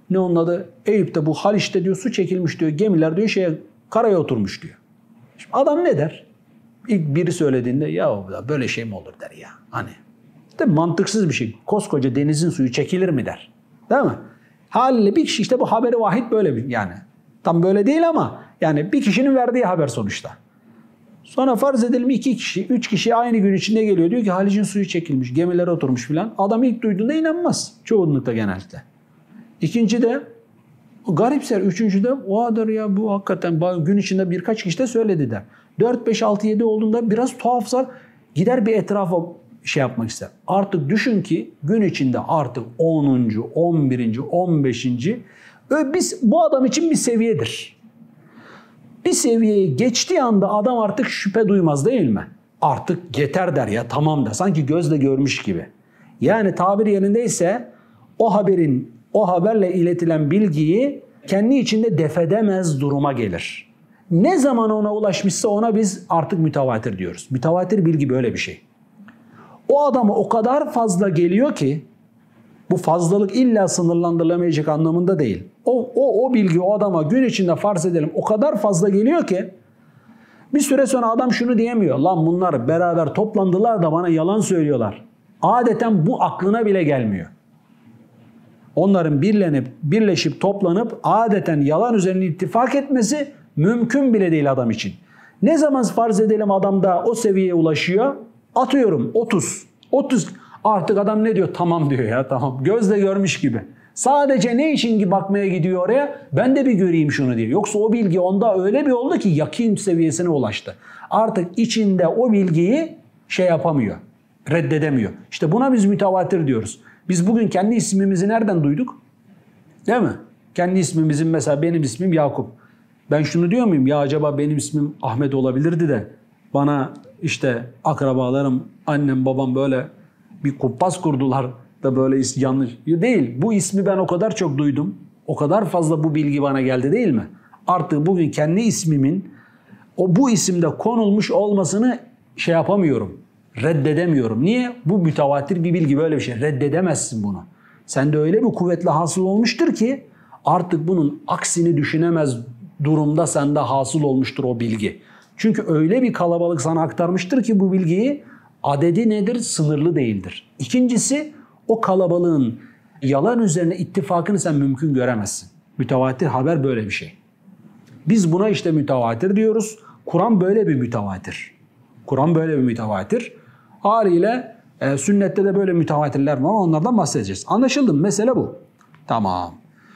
ne onun adı? Eyüp'te bu Haliç'te diyor su çekilmiş diyor. Gemiler diyor şeye karaya oturmuş diyor. Şimdi adam ne der? İlk biri söylediğinde ya böyle şey mi olur der ya. Hani de mantıksız bir şey. Koskoca denizin suyu çekilir mi der. Değil mi? Haliyle bir kişi işte bu haberi vahid böyle bir yani. Tam böyle değil ama yani bir kişinin verdiği haber sonuçta. Sonra farz edelim iki kişi, üç kişi aynı gün içinde geliyor. Diyor ki Haliç'in suyu çekilmiş, gemiler oturmuş filan. Adam ilk duyduğunda inanmaz. Çoğunlukta genellikle. İkinci de garipser. Üçüncü de oadır ya bu hakikaten gün içinde birkaç kişi de söyledi der. dört, beş, altı, yedi olduğunda biraz tuhafsa gider bir etrafa şey yapmak ister. Artık düşün ki gün içinde artık onuncu, on birinci, on beşinci Biz, bu adam için bir seviyedir. Bir seviyeyi geçtiği anda adam artık şüphe duymaz değil mi? Artık yeter der ya tamam der. Sanki gözle görmüş gibi. Yani tabir yerindeyse o haberin, o haberle iletilen bilgiyi kendi içinde defedemez duruma gelir. Ne zaman ona ulaşmışsa ona biz artık mütevatir diyoruz. Mütevatir bilgi böyle bir şey. O adama o kadar fazla geliyor ki bu fazlalık illa sınırlandırılamayacak anlamında değil. O, o, o bilgi o adama gün içinde farz edelim o kadar fazla geliyor ki bir süre sonra adam şunu diyemiyor. Lan bunlar beraber toplandılar da bana yalan söylüyorlar. Adeten bu aklına bile gelmiyor. Onların birlenip, birleşip toplanıp adeten yalan üzerine ittifak etmesi mümkün bile değil adam için. Ne zaman farz edelim adam da o seviyeye ulaşıyor? Atıyorum otuz. otuz artık adam ne diyor? Tamam diyor ya tamam. Gözle görmüş gibi. Sadece ne için ki bakmaya gidiyor oraya? Ben de bir göreyim şunu diyor. Yoksa o bilgi onda öyle bir oldu ki yakin seviyesine ulaştı. Artık içinde o bilgiyi şey yapamıyor. Reddedemiyor. İşte buna biz mütevatir diyoruz. Biz bugün kendi ismimizi nereden duyduk? Değil mi? Kendi ismimizin mesela benim ismim Yakup. Ben şunu diyor muyum? Ya acaba benim ismim Ahmet olabilirdi de bana işte akrabalarım, annem, babam böyle bir kumpas kurdular da böyle yanlış. Değil. Bu ismi ben o kadar çok duydum. O kadar fazla bu bilgi bana geldi değil mi? Artık bugün kendi ismimin o bu isimde konulmuş olmasını şey yapamıyorum. Reddedemiyorum. Niye? Bu mütevatir bir bilgi böyle bir şey. Reddedemezsin bunu. Sende öyle bir kuvvetle hasıl olmuştur ki artık bunun aksini düşünemez durumda sende hasıl olmuştur o bilgi. Çünkü öyle bir kalabalık sana aktarmıştır ki bu bilgiyi adedi nedir? Sınırlı değildir. İkincisi o kalabalığın yalan üzerine ittifakını sen mümkün göremezsin. Mütevatir haber böyle bir şey. Biz buna işte mütevatir diyoruz. Kur'an böyle bir mütevatir. Kur'an böyle bir mütevatir. Haliyle e, sünnette de böyle mütevatirler var ama onlardan bahsedeceğiz. Anlaşıldı mı? Mesele bu. Tamam.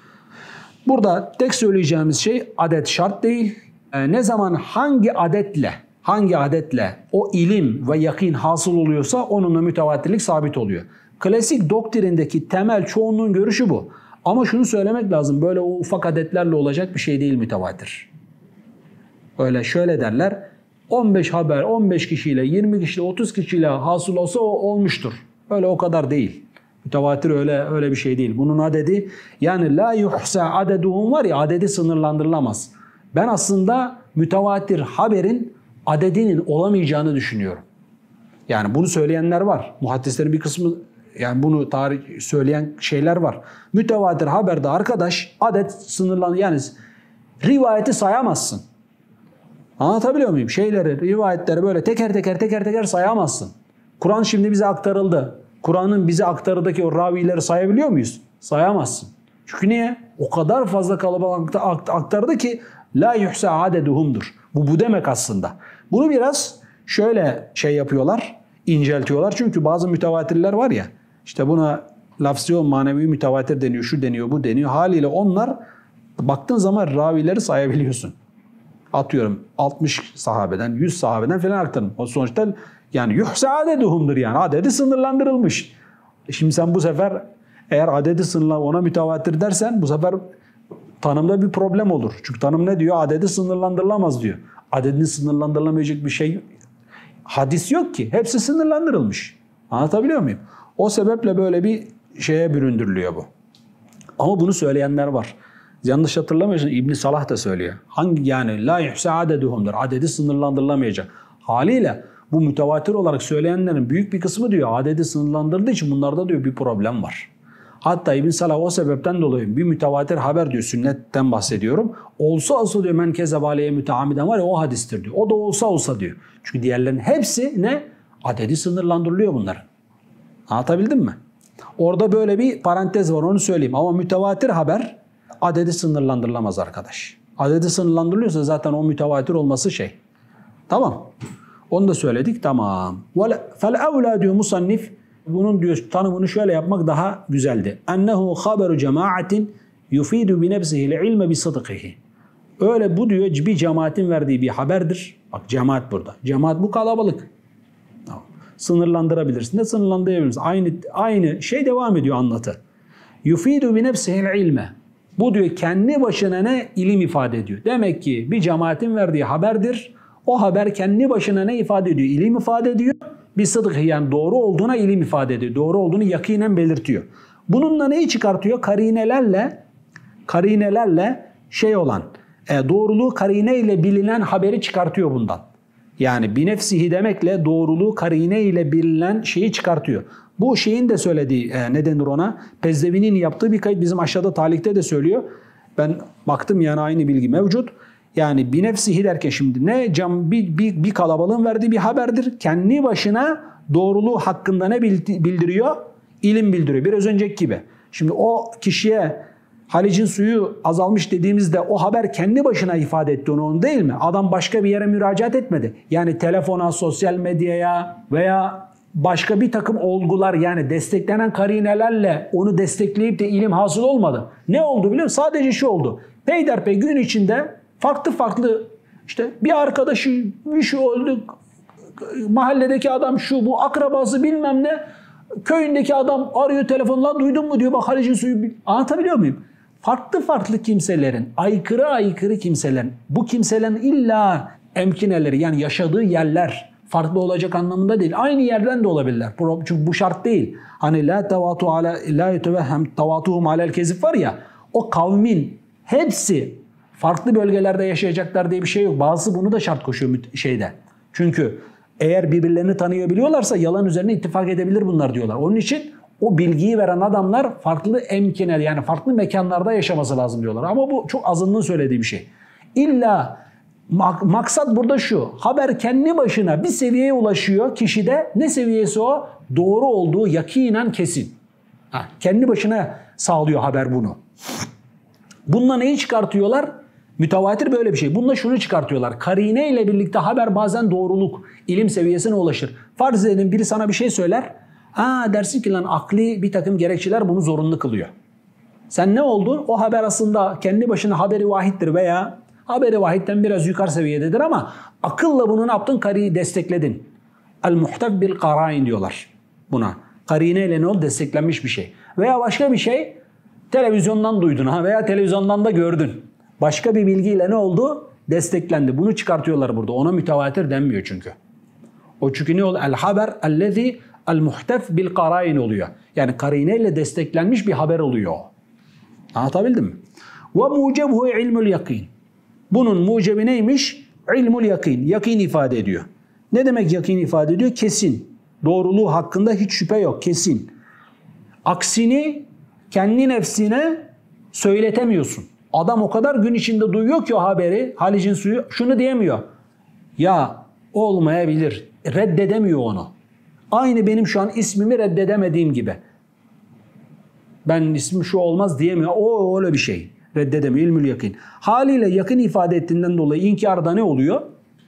Burada tek söyleyeceğimiz şey adet şart değil. E, ne zaman hangi adetle, hangi adetle o ilim ve yakin hasıl oluyorsa onunla mütevatirlik sabit oluyor. Klasik doktrindeki temel çoğunluğun görüşü bu. Ama şunu söylemek lazım. Böyle o ufak adetlerle olacak bir şey değil mütevatir. Öyle şöyle derler. on beş haber on beş kişiyle, yirmi kişiyle, otuz kişiyle hasıl olsa o olmuştur. Öyle o kadar değil. Mütevatir öyle öyle bir şey değil. Bunun adedi yani la yuhsa adeduhum var ya adedi sınırlandırılamaz. Ben aslında mütevatir haberin adedinin olamayacağını düşünüyorum. Yani bunu söyleyenler var. Muhaddislerin bir kısmı yani bunu tarih söyleyen şeyler var. Mütevatir haberde arkadaş adet sınırlan yani rivayeti sayamazsın. Anlatabiliyor muyum? Şeyleri, rivayetleri böyle teker teker teker teker sayamazsın. Kur'an şimdi bize aktarıldı. Kur'an'ın bize aktarıdaki o ravileri sayabiliyor muyuz? Sayamazsın. Çünkü niye? O kadar fazla kalabalıkta aktardı ki la yuhsa adeduhumdur. Bu bu demek aslında. Bunu biraz şöyle şey yapıyorlar, inceltiyorlar. Çünkü bazı mütevatirler var ya, işte buna lafzı manevi mütevatir deniyor, şu deniyor, bu deniyor. Haliyle onlar baktığın zaman ravileri sayabiliyorsun. Atıyorum altmış sahabeden, yüz sahabeden falan aktarın. O sonuçta yani yuhsa adeduhumdur yani. Adedi sınırlandırılmış. E şimdi sen bu sefer eğer adedi sınırlandırılmış ona mütevatir dersen bu sefer tanımda bir problem olur. Çünkü tanım ne diyor? Adedi sınırlandırılamaz diyor. Adedini sınırlandırılamayacak bir şey hadis yok ki. Hepsi sınırlandırılmış. Anlatabiliyor muyum? O sebeple böyle bir şeye büründürülüyor bu. Ama bunu söyleyenler var. Yanlış hatırlamıyorsun İbn Salah da söylüyor. Hangi yani la yuhsa adeduhumdur. Adedi sınırlandırılamayacak. Haliyle bu mütevatir olarak söyleyenlerin büyük bir kısmı diyor adedi sınırlandırdığı için bunlarda diyor bir problem var. Hatta İbn Salah o sebepten dolayı bir mütevatir haber diyor, sünnetten bahsediyorum. Olsa olsa diyor men kezebe aleyhe müteamiden var ya o hadistir diyor. O da olsa olsa diyor. Çünkü diğerlerinin hepsi ne? Adedi sınırlandırılıyor bunların. Anlatabildim mi? Orada böyle bir parantez var, onu söyleyeyim. Ama mütevatir haber adedi sınırlandırılamaz arkadaş. Adedi sınırlandırılıyorsa zaten o mütevatir olması şey. Tamam. Onu da söyledik. Tamam. فَالْاَوْلَا diyor musannif. Bunun diyor tanımını şöyle yapmak daha güzeldi. اَنَّهُ خَبَرُ جَمَاعَةٍ يُفِيدُ بِنَفْسِهِ الْعِلْمَ بِصَدْقِهِ. Öyle bu diyor bir cemaatin verdiği bir haberdir. Bak cemaat burada. Cemaat bu kalabalık. Tamam. Sınırlandırabilirsin de sınırlandırabilirsin. Aynı, aynı şey devam ediyor anlatı. يُفِيدُ بِنَفْسِهِ الْعِلْمَ. Bu diyor kendi başına ne? İlim ifade ediyor. Demek ki bir cemaatin verdiği haberdir. O haber kendi başına ne ifade ediyor? İlim ifade ediyor. Bir sıdk yani doğru olduğuna ilim ifade ediyor. Doğru olduğunu yakinen belirtiyor. Bununla neyi çıkartıyor? Karinelerle karinelerle şey olan e, doğruluğu karine ile bilinen haberi çıkartıyor bundan. Yani binefsihi demekle doğruluğu karine ile bilinen şeyi çıkartıyor. Bu şeyin de söylediği e, ne denir ona? Pezdevi'nin yaptığı bir kayıt bizim aşağıda talikte de söylüyor. Ben baktım yani aynı bilgi mevcut. Yani binefsihi derken şimdi ne? Cam, bir, bir, bir kalabalığın verdiği bir haberdir. Kendi başına doğruluğu hakkında ne bildiriyor? İlim bildiriyor. Biraz önceki gibi. Şimdi o kişiye Halic'in suyu azalmış dediğimizde o haber kendi başına ifade etti onu, değil mi? Adam başka bir yere müracaat etmedi. Yani telefona, sosyal medyaya veya başka bir takım olgular yani desteklenen karinelerle onu destekleyip de ilim hasıl olmadı. Ne oldu biliyor musun? Sadece şu oldu. Peyderpey gün içinde farklı farklı işte bir arkadaşı bir şu oldu, mahalledeki adam şu bu, akrabası bilmem ne, köyündeki adam arıyor telefonla, duydun mu diyor bak Halic'in suyu, anlatabiliyor muyum? Farklı farklı kimselerin, aykırı aykırı kimselerin, bu kimselerin illa emkineleri yani yaşadığı yerler farklı olacak anlamında değil. Aynı yerden de olabilirler. Çünkü bu şart değil. Hani la tevatu ala la yetevehhem tevatuhum alel kezib var ya, o kavmin hepsi farklı bölgelerde yaşayacaklar diye bir şey yok. Bazısı bunu da şart koşuyor şeyde. Çünkü eğer birbirlerini tanıyabiliyorlarsa yalan üzerine ittifak edebilir bunlar diyorlar. Onun için o bilgiyi veren adamlar farklı emkine yani farklı mekanlarda yaşaması lazım diyorlar. Ama bu çok azınlığın söylediği bir şey. İlla maksat burada şu. Haber kendi başına bir seviyeye ulaşıyor kişide. Ne seviyesi o? Doğru olduğu yakinen kesin. Ha, kendi başına sağlıyor haber bunu. Bununla neyi çıkartıyorlar? Mütevatir böyle bir şey. Bununla şunu çıkartıyorlar. Karine ile birlikte haber bazen doğruluk, ilim seviyesine ulaşır. Farz edelim biri sana bir şey söyler. Aa dersin ki lan akli bir takım gerekçeler bunu zorunlu kılıyor. Sen ne oldun? O haber aslında kendi başına haberi vahittir veya haberi vahitten biraz yukarı seviyededir ama akılla bunu ne yaptın? Kariyi destekledin. El-muhtef bil karain diyorlar buna. Karine ile ne oldu? Desteklenmiş bir şey. Veya başka bir şey televizyondan duydun ha veya televizyondan da gördün. Başka bir bilgiyle ne oldu? Desteklendi. Bunu çıkartıyorlar burada. Ona mütevatir denmiyor çünkü. O çünkü ne oluyor? El-haber ellezî el-muhtef bil karain oluyor. Yani karineyle desteklenmiş bir haber oluyor. Anlatabildim mi? Ve mucebuhu ilmul yakin. Bunun mucebi neymiş? İlmul yakin. Yakin ifade ediyor. Ne demek yakin ifade ediyor? Kesin. Doğruluğu hakkında hiç şüphe yok. Kesin. Aksini kendi nefsine söyletemiyorsun. Adam o kadar gün içinde duyuyor ki o haberi, Halic'in suyu, şunu diyemiyor. Ya olmayabilir. Reddedemiyor onu. Aynı benim şu an ismimi reddedemediğim gibi. Ben ismim şu olmaz diyemiyor. O öyle bir şey. Reddedemiyor. İlmül yakin. Haliyle yakın ifade ettiğinden dolayı inkarda ne oluyor?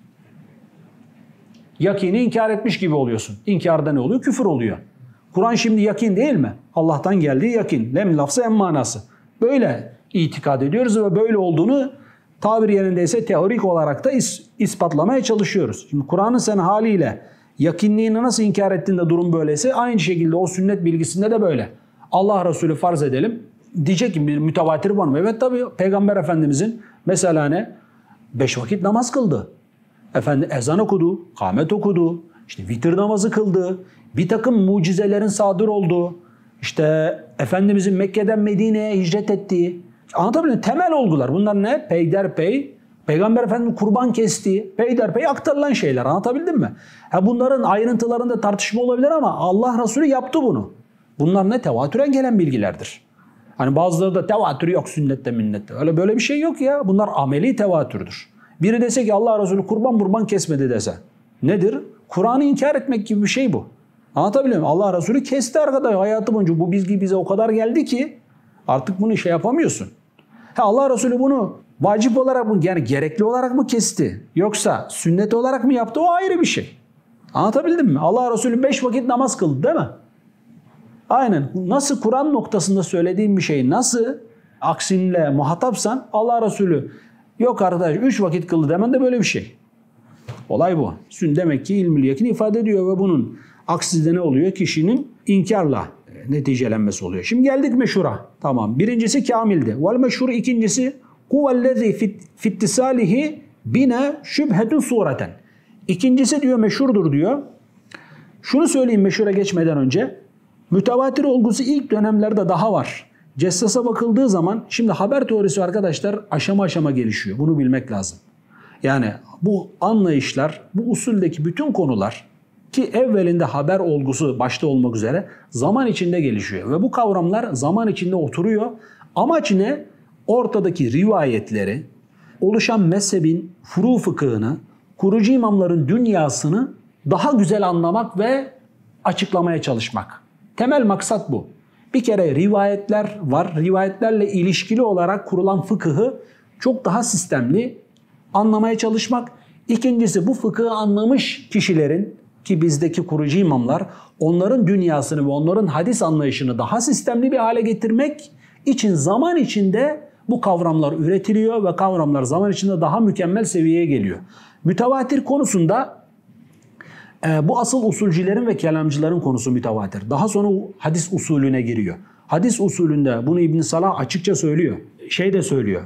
Yakini inkar etmiş gibi oluyorsun. İnkarda ne oluyor? Küfür oluyor. Kur'an şimdi yakin değil mi? Allah'tan geldiği yakin. Lem lafzı em manası. Böyle itikad ediyoruz ve böyle olduğunu tabir yerindeyse teorik olarak da is, ispatlamaya çalışıyoruz. Şimdi Kur'an'ın sen haliyle yakinliğini nasıl inkar ettiğinde durum böyleyse aynı şekilde o sünnet bilgisinde de böyle. Allah Resulü farz edelim. Diyecek ki bir mütevatir var mı? Evet tabii Peygamber Efendimizin mesela ne? Beş vakit namaz kıldı. Efendi ezan okudu, kâmet okudu, işte vitir namazı kıldı. Bir takım mucizelerin sadır olduğu, işte Efendimizin Mekke'den Medine'ye hicret ettiği, anlatabiliyor muyum? Temel olgular. Bunlar ne? Peyderpey, Peygamber Efendimiz kurban kestiği, peyderpey aktarılan şeyler. Anlatabildim mi? Ha bunların ayrıntılarında tartışma olabilir ama Allah Resulü yaptı bunu. Bunlar ne? Tevatüren gelen bilgilerdir. Hani bazıları da tevatür yok sünnette minnette. Öyle böyle bir şey yok ya. Bunlar ameli tevatürdür. Biri dese ki Allah Resulü kurban burban kesmedi dese. Nedir? Kur'an'ı inkar etmek gibi bir şey bu. Anlatabiliyor muyum? Allah Resulü kesti arkadaş hayatı boyunca. Bu bilgi bize o kadar geldi ki artık bunu şey yapamıyorsun. Ha, Allah Resulü bunu vacip olarak mı, yani gerekli olarak mı kesti? Yoksa sünnet olarak mı yaptı? O ayrı bir şey. Anlatabildim mi? Allah Resulü beş vakit namaz kıldı değil mi? Aynen. Nasıl Kur'an noktasında söylediğim bir şeyi nasıl aksinle muhatapsan Allah Resulü yok arkadaş üç vakit kıldı demen de böyle bir şey. Olay bu. Sün demek ki ilmül yakin ifade ediyor ve bunun aksinde ne oluyor? Kişinin inkarla neticelenmesi oluyor. Şimdi geldik meşhura. Tamam. Birincisi kamildi. Vel meşhur ikincisi huvellezî fittisâlihi bine şübhetun sureten. İkincisi diyor meşhurdur diyor. Şunu söyleyeyim meşhura geçmeden önce. Mütevatir olgusu ilk dönemlerde daha var. Cessas'a bakıldığı zaman şimdi haber teorisi arkadaşlar aşama aşama gelişiyor. Bunu bilmek lazım. Yani bu anlayışlar, bu usuldeki bütün konular ki evvelinde haber olgusu başta olmak üzere zaman içinde gelişiyor. Ve bu kavramlar zaman içinde oturuyor. Amaç ne? Ortadaki rivayetleri, oluşan mezhebin furu fıkhını, kurucu imamların dünyasını daha güzel anlamak ve açıklamaya çalışmak. Temel maksat bu. Bir kere rivayetler var. Rivayetlerle ilişkili olarak kurulan fıkıhı çok daha sistemli anlamaya çalışmak. İkincisi bu fıkıhı anlamış kişilerin ki bizdeki kurucu imamlar onların dünyasını ve onların hadis anlayışını daha sistemli bir hale getirmek için zaman içinde bu kavramlar üretiliyor ve kavramlar zaman içinde daha mükemmel seviyeye geliyor. Mütevatir konusunda e, bu asıl usulcülerin ve kelamcıların konusu mütevatir. Daha sonra hadis usulüne giriyor. Hadis usulünde bunu İbn Salah açıkça söylüyor. Şey de söylüyor.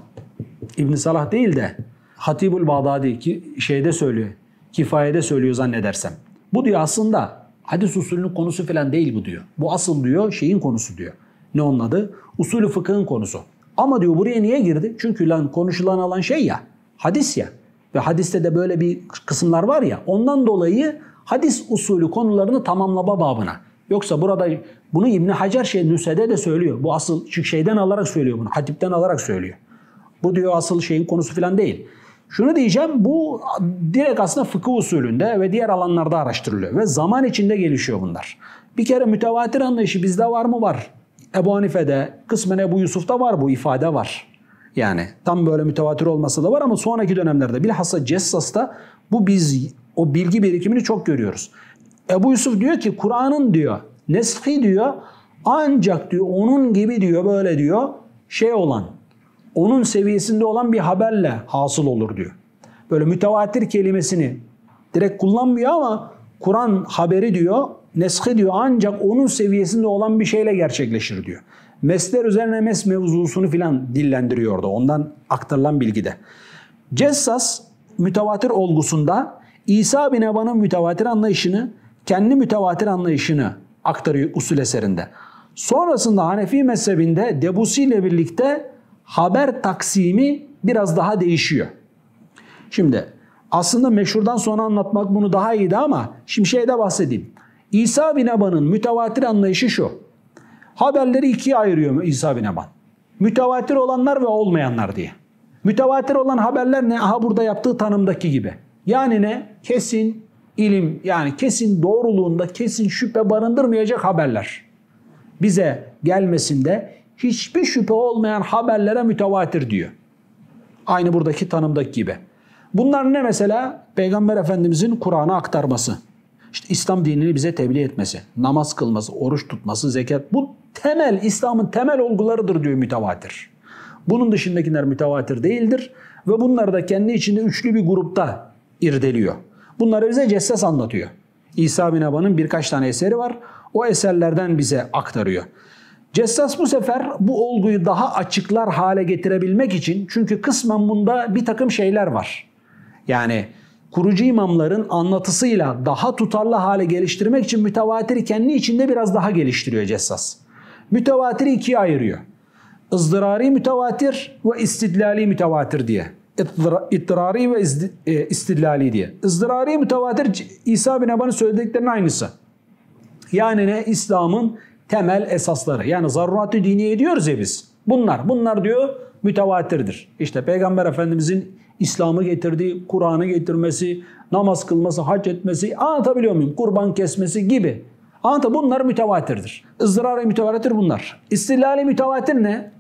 İbn Salah değil de Hatibül Bağdadi ki şeyde söylüyor. Kifayede söylüyor zannedersem. Bu diyor aslında hadis usulünün konusu falan değil bu diyor. Bu asıl diyor şeyin konusu diyor. Ne onun adı? Usulü fıkhın konusu. Ama diyor buraya niye girdi? Çünkü lan konuşulan alan şey ya. Hadis ya. Ve hadiste de böyle bir kısımlar var ya. Ondan dolayı hadis usulü konularını tamamlama babına. Yoksa burada bunu İbn Hacer şey Nüsede de söylüyor. Bu asıl çünkü şeyden alarak söylüyor bunu. Hatipten alarak söylüyor. Bu diyor asıl şeyin konusu falan değil. Şunu diyeceğim, bu direkt aslında fıkıh usulünde ve diğer alanlarda araştırılıyor ve zaman içinde gelişiyor bunlar. Bir kere mütevatir anlayışı bizde var mı? Var. Ebu Hanife'de, kısmen Ebu Yusuf'ta var bu ifade var. Yani tam böyle mütevatir olmasa da var ama sonraki dönemlerde bilhassa Cessas'ta bu biz o bilgi birikimini çok görüyoruz. Ebu Yusuf diyor ki Kur'an'ın diyor neshi diyor ancak diyor onun gibi diyor böyle diyor şey olan onun seviyesinde olan bir haberle hasıl olur diyor. Böyle mütevatir kelimesini direkt kullanmıyor ama Kur'an haberi diyor, neshi diyor ancak onun seviyesinde olan bir şeyle gerçekleşir diyor. Mesler üzerine mes mevzusunu filan dillendiriyordu. Ondan aktarılan bilgide. Cessas mütevatir olgusunda İsa bin Eban'ın mütevatir anlayışını, kendi mütevatir anlayışını aktarıyor usul eserinde. Sonrasında Hanefi mezhebinde Debusi ile birlikte haber taksimi biraz daha değişiyor. Şimdi aslında meşhurdan sonra anlatmak bunu daha iyiydi ama şimdi şeyde bahsedeyim. İsa bin Eban'ın mütevatir anlayışı şu. Haberleri ikiye ayırıyor İsa bin Eban. Mütevatir olanlar ve olmayanlar diye. Mütevatir olan haberler ne? Aha burada yaptığı tanımdaki gibi. Yani ne? Kesin ilim yani kesin doğruluğunda kesin şüphe barındırmayacak haberler. Bize gelmesinde hiçbir şüphe olmayan haberlere mütevatir diyor. Aynı buradaki tanımdaki gibi. Bunlar ne mesela? Peygamber Efendimizin Kur'an'a aktarması. İşte İslam dinini bize tebliğ etmesi. Namaz kılması, oruç tutması, zekat. Bu temel, İslam'ın temel olgularıdır diyor mütevatir. Bunun dışındakiler mütevatir değildir. Ve bunları da kendi içinde üçlü bir grupta irdeliyor. Bunları bize Cessas anlatıyor. İsa bin Eban'ın birkaç tane eseri var. O eserlerden bize aktarıyor. Cessas bu sefer bu olguyu daha açıklar hale getirebilmek için çünkü kısmen bunda bir takım şeyler var. Yani kurucu imamların anlatısıyla daha tutarlı hale geliştirmek için mütevatiri kendi içinde biraz daha geliştiriyor Cessas. Mütevatiri ikiye ayırıyor. ızdırari mütevatir ve istidlali mütevatir diye. İttirari ve istidlali diye. ızdırari mütevatir İsa bin Eban'ın söylediklerinin aynısı. Yani ne? İslam'ın temel esasları. Yani zarurat-ı diniye diyoruz ya biz. Bunlar, bunlar diyor mütevatirdir. İşte Peygamber Efendimizin İslam'ı getirdiği, Kur'an'ı getirmesi, namaz kılması, hac etmesi, anlatabiliyor muyum? Kurban kesmesi gibi. Anlatı bunlar mütevatirdir. Izdırar-ı mütevatir bunlar. İstidlal-i mütevatir ne?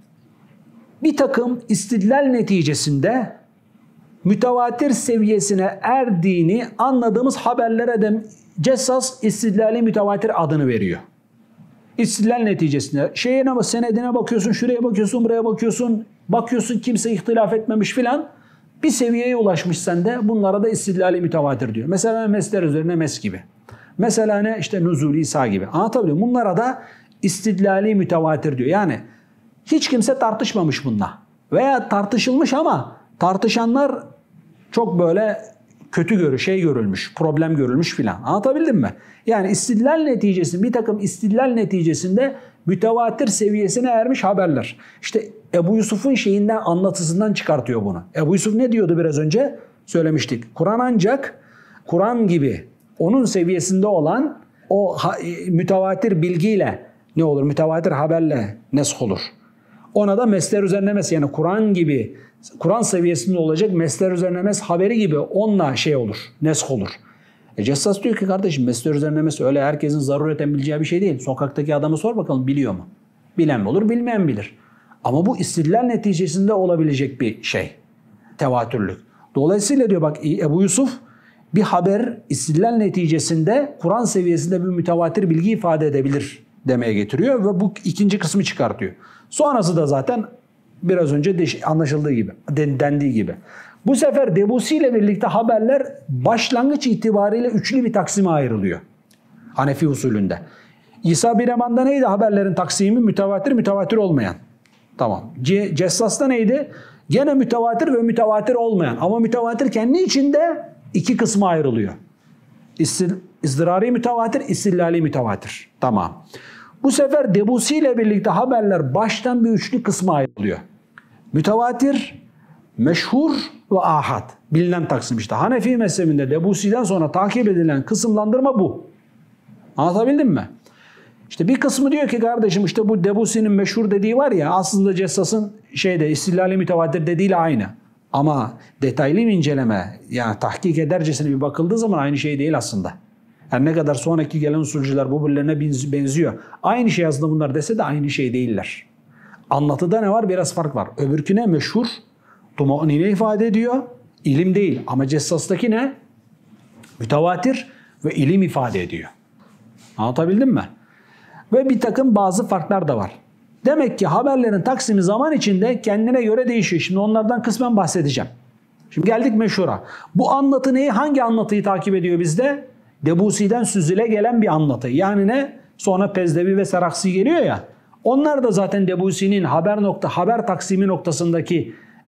Bir takım istidlal neticesinde mütevatir seviyesine erdiğini anladığımız haberlere de cessas istidlal-i mütevatir adını veriyor. İstidlal neticesinde şeye ne, senedine bakıyorsun, şuraya bakıyorsun, buraya bakıyorsun, bakıyorsun kimse ihtilaf etmemiş filan. Bir seviyeye ulaşmışsan da bunlara da istidlal-i mütevatir diyor. Mesela mesler üzerine mes gibi. Mesela ne? İşte nuzul İsa gibi. Anlatabiliyor muyum? Bunlara da istidlal-i mütevatir diyor. Yani hiç kimse tartışmamış bununla. Veya tartışılmış ama tartışanlar çok böyle kötü görü, şey görülmüş, problem görülmüş filan. Anlatabildim mi? Yani istidlal neticesinde, bir takım istidlal neticesinde mütevatir seviyesine ermiş haberler. İşte Ebu Yusuf'un şeyinden, anlatısından çıkartıyor bunu. Ebu Yusuf ne diyordu biraz önce? Söylemiştik. Kur'an ancak Kur'an gibi onun seviyesinde olan o mütevatir bilgiyle ne olur? Mütevatir haberle nesk olur. Ona da mesler üzerine mes, yani Kur'an gibi, Kur'an seviyesinde olacak mesler üzerine mes haberi gibi onunla şey olur, nesk olur. E Cessas diyor ki kardeşim mesler üzerine mes öyle herkesin zarureten bileceği bir şey değil. Sokaktaki adamı sor bakalım biliyor mu? Bilen olur, bilmeyen bilir. Ama bu istidlal neticesinde olabilecek bir şey. Tevatürlük. Dolayısıyla diyor bak Ebu Yusuf bir haber istidlal neticesinde Kur'an seviyesinde bir mütevatir bilgi ifade edebilir demeye getiriyor ve bu ikinci kısmı çıkartıyor. Sonrası da zaten biraz önce anlaşıldığı gibi, dendiği gibi. Bu sefer Debussy ile birlikte haberler başlangıç itibariyle üçlü bir taksime ayrılıyor. Hanefi usulünde. İsa bin Eman'da neydi haberlerin taksimi? Mütevatir, mütevatir olmayan. Tamam. C Cessas'ta neydi? Gene mütevatir ve mütevatir olmayan. Ama mütevatir kendi içinde iki kısma ayrılıyor. İzdirari mütevatir, istillali mütevatir. Tamam. Bu sefer Debussy ile birlikte haberler baştan bir üçlü kısma ayrılıyor. Mütevatir, meşhur ve ahad. Bilinen taksim işte. Hanefi mezhebinde Debussy'den sonra takip edilen kısımlandırma bu. Anlatabildim mi? İşte bir kısmı diyor ki kardeşim işte bu Debussy'nin meşhur dediği var ya aslında Cessas'ın şeyde istillali mütevatir dediğiyle aynı. Ama detaylı bir inceleme yani tahkik edercesine bir bakıldığı zaman aynı şey değil aslında. Her ne kadar sonraki gelen usulcüler bu birbirlerine benziyor. Aynı şey aslında bunlar dese de aynı şey değiller. Anlatıda ne var? Biraz fark var. Öbürküne meşhur, tumanine ifade ediyor. İlim değil. Ama Cessas'taki ne? Mütevatir ve ilim ifade ediyor. Anlatabildim mi? Ve bir takım bazı farklar da var. Demek ki haberlerin taksimi zaman içinde kendine göre değişiyor. Şimdi onlardan kısmen bahsedeceğim. Şimdi geldik meşhura. Bu anlatı neyi? Hangi anlatıyı takip ediyor bizde? Debussy'den süzüle gelen bir anlatı. Yani ne? Sonra Pezdevi ve Seraksi geliyor ya. Onlar da zaten Debussy'nin haber nokta haber taksimi noktasındaki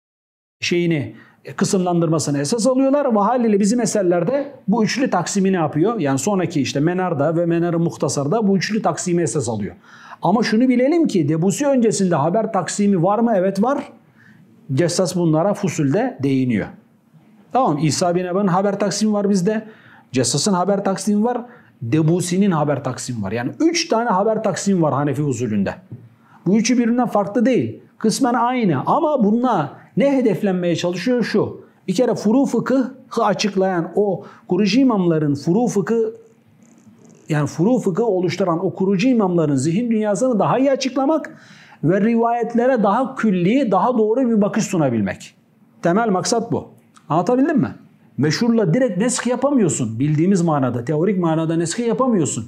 şeyini kısımlandırmasını esas alıyorlar ve haliyle bizim eserlerde bu üçlü taksimi ne yapıyor? Yani sonraki işte Menar'da ve Menar'ı Muhtasar'da bu üçlü taksimi esas alıyor. Ama şunu bilelim ki Debussy öncesinde haber taksimi var mı? Evet var. Cessas bunlara fusulde değiniyor. Tamam, İsa bin Eban'ın haber taksimi var bizde. Cessas'ın haber taksimi var. Debussy'nin haber taksimi var. Yani üç tane haber taksimi var Hanefi usulünde. Bu üçü birbirinden farklı değil. Kısmen aynı ama bununla ne hedeflenmeye çalışıyor şu. Bir kere furu fıkıhı açıklayan o kurucu imamların furu fıkı yani furu fıkı oluşturan o kurucu imamların zihin dünyasını daha iyi açıklamak ve rivayetlere daha külli, daha doğru bir bakış sunabilmek. Temel maksat bu. Anlatabildim mi? Meşhurla direkt nesk yapamıyorsun. Bildiğimiz manada, teorik manada nesk yapamıyorsun.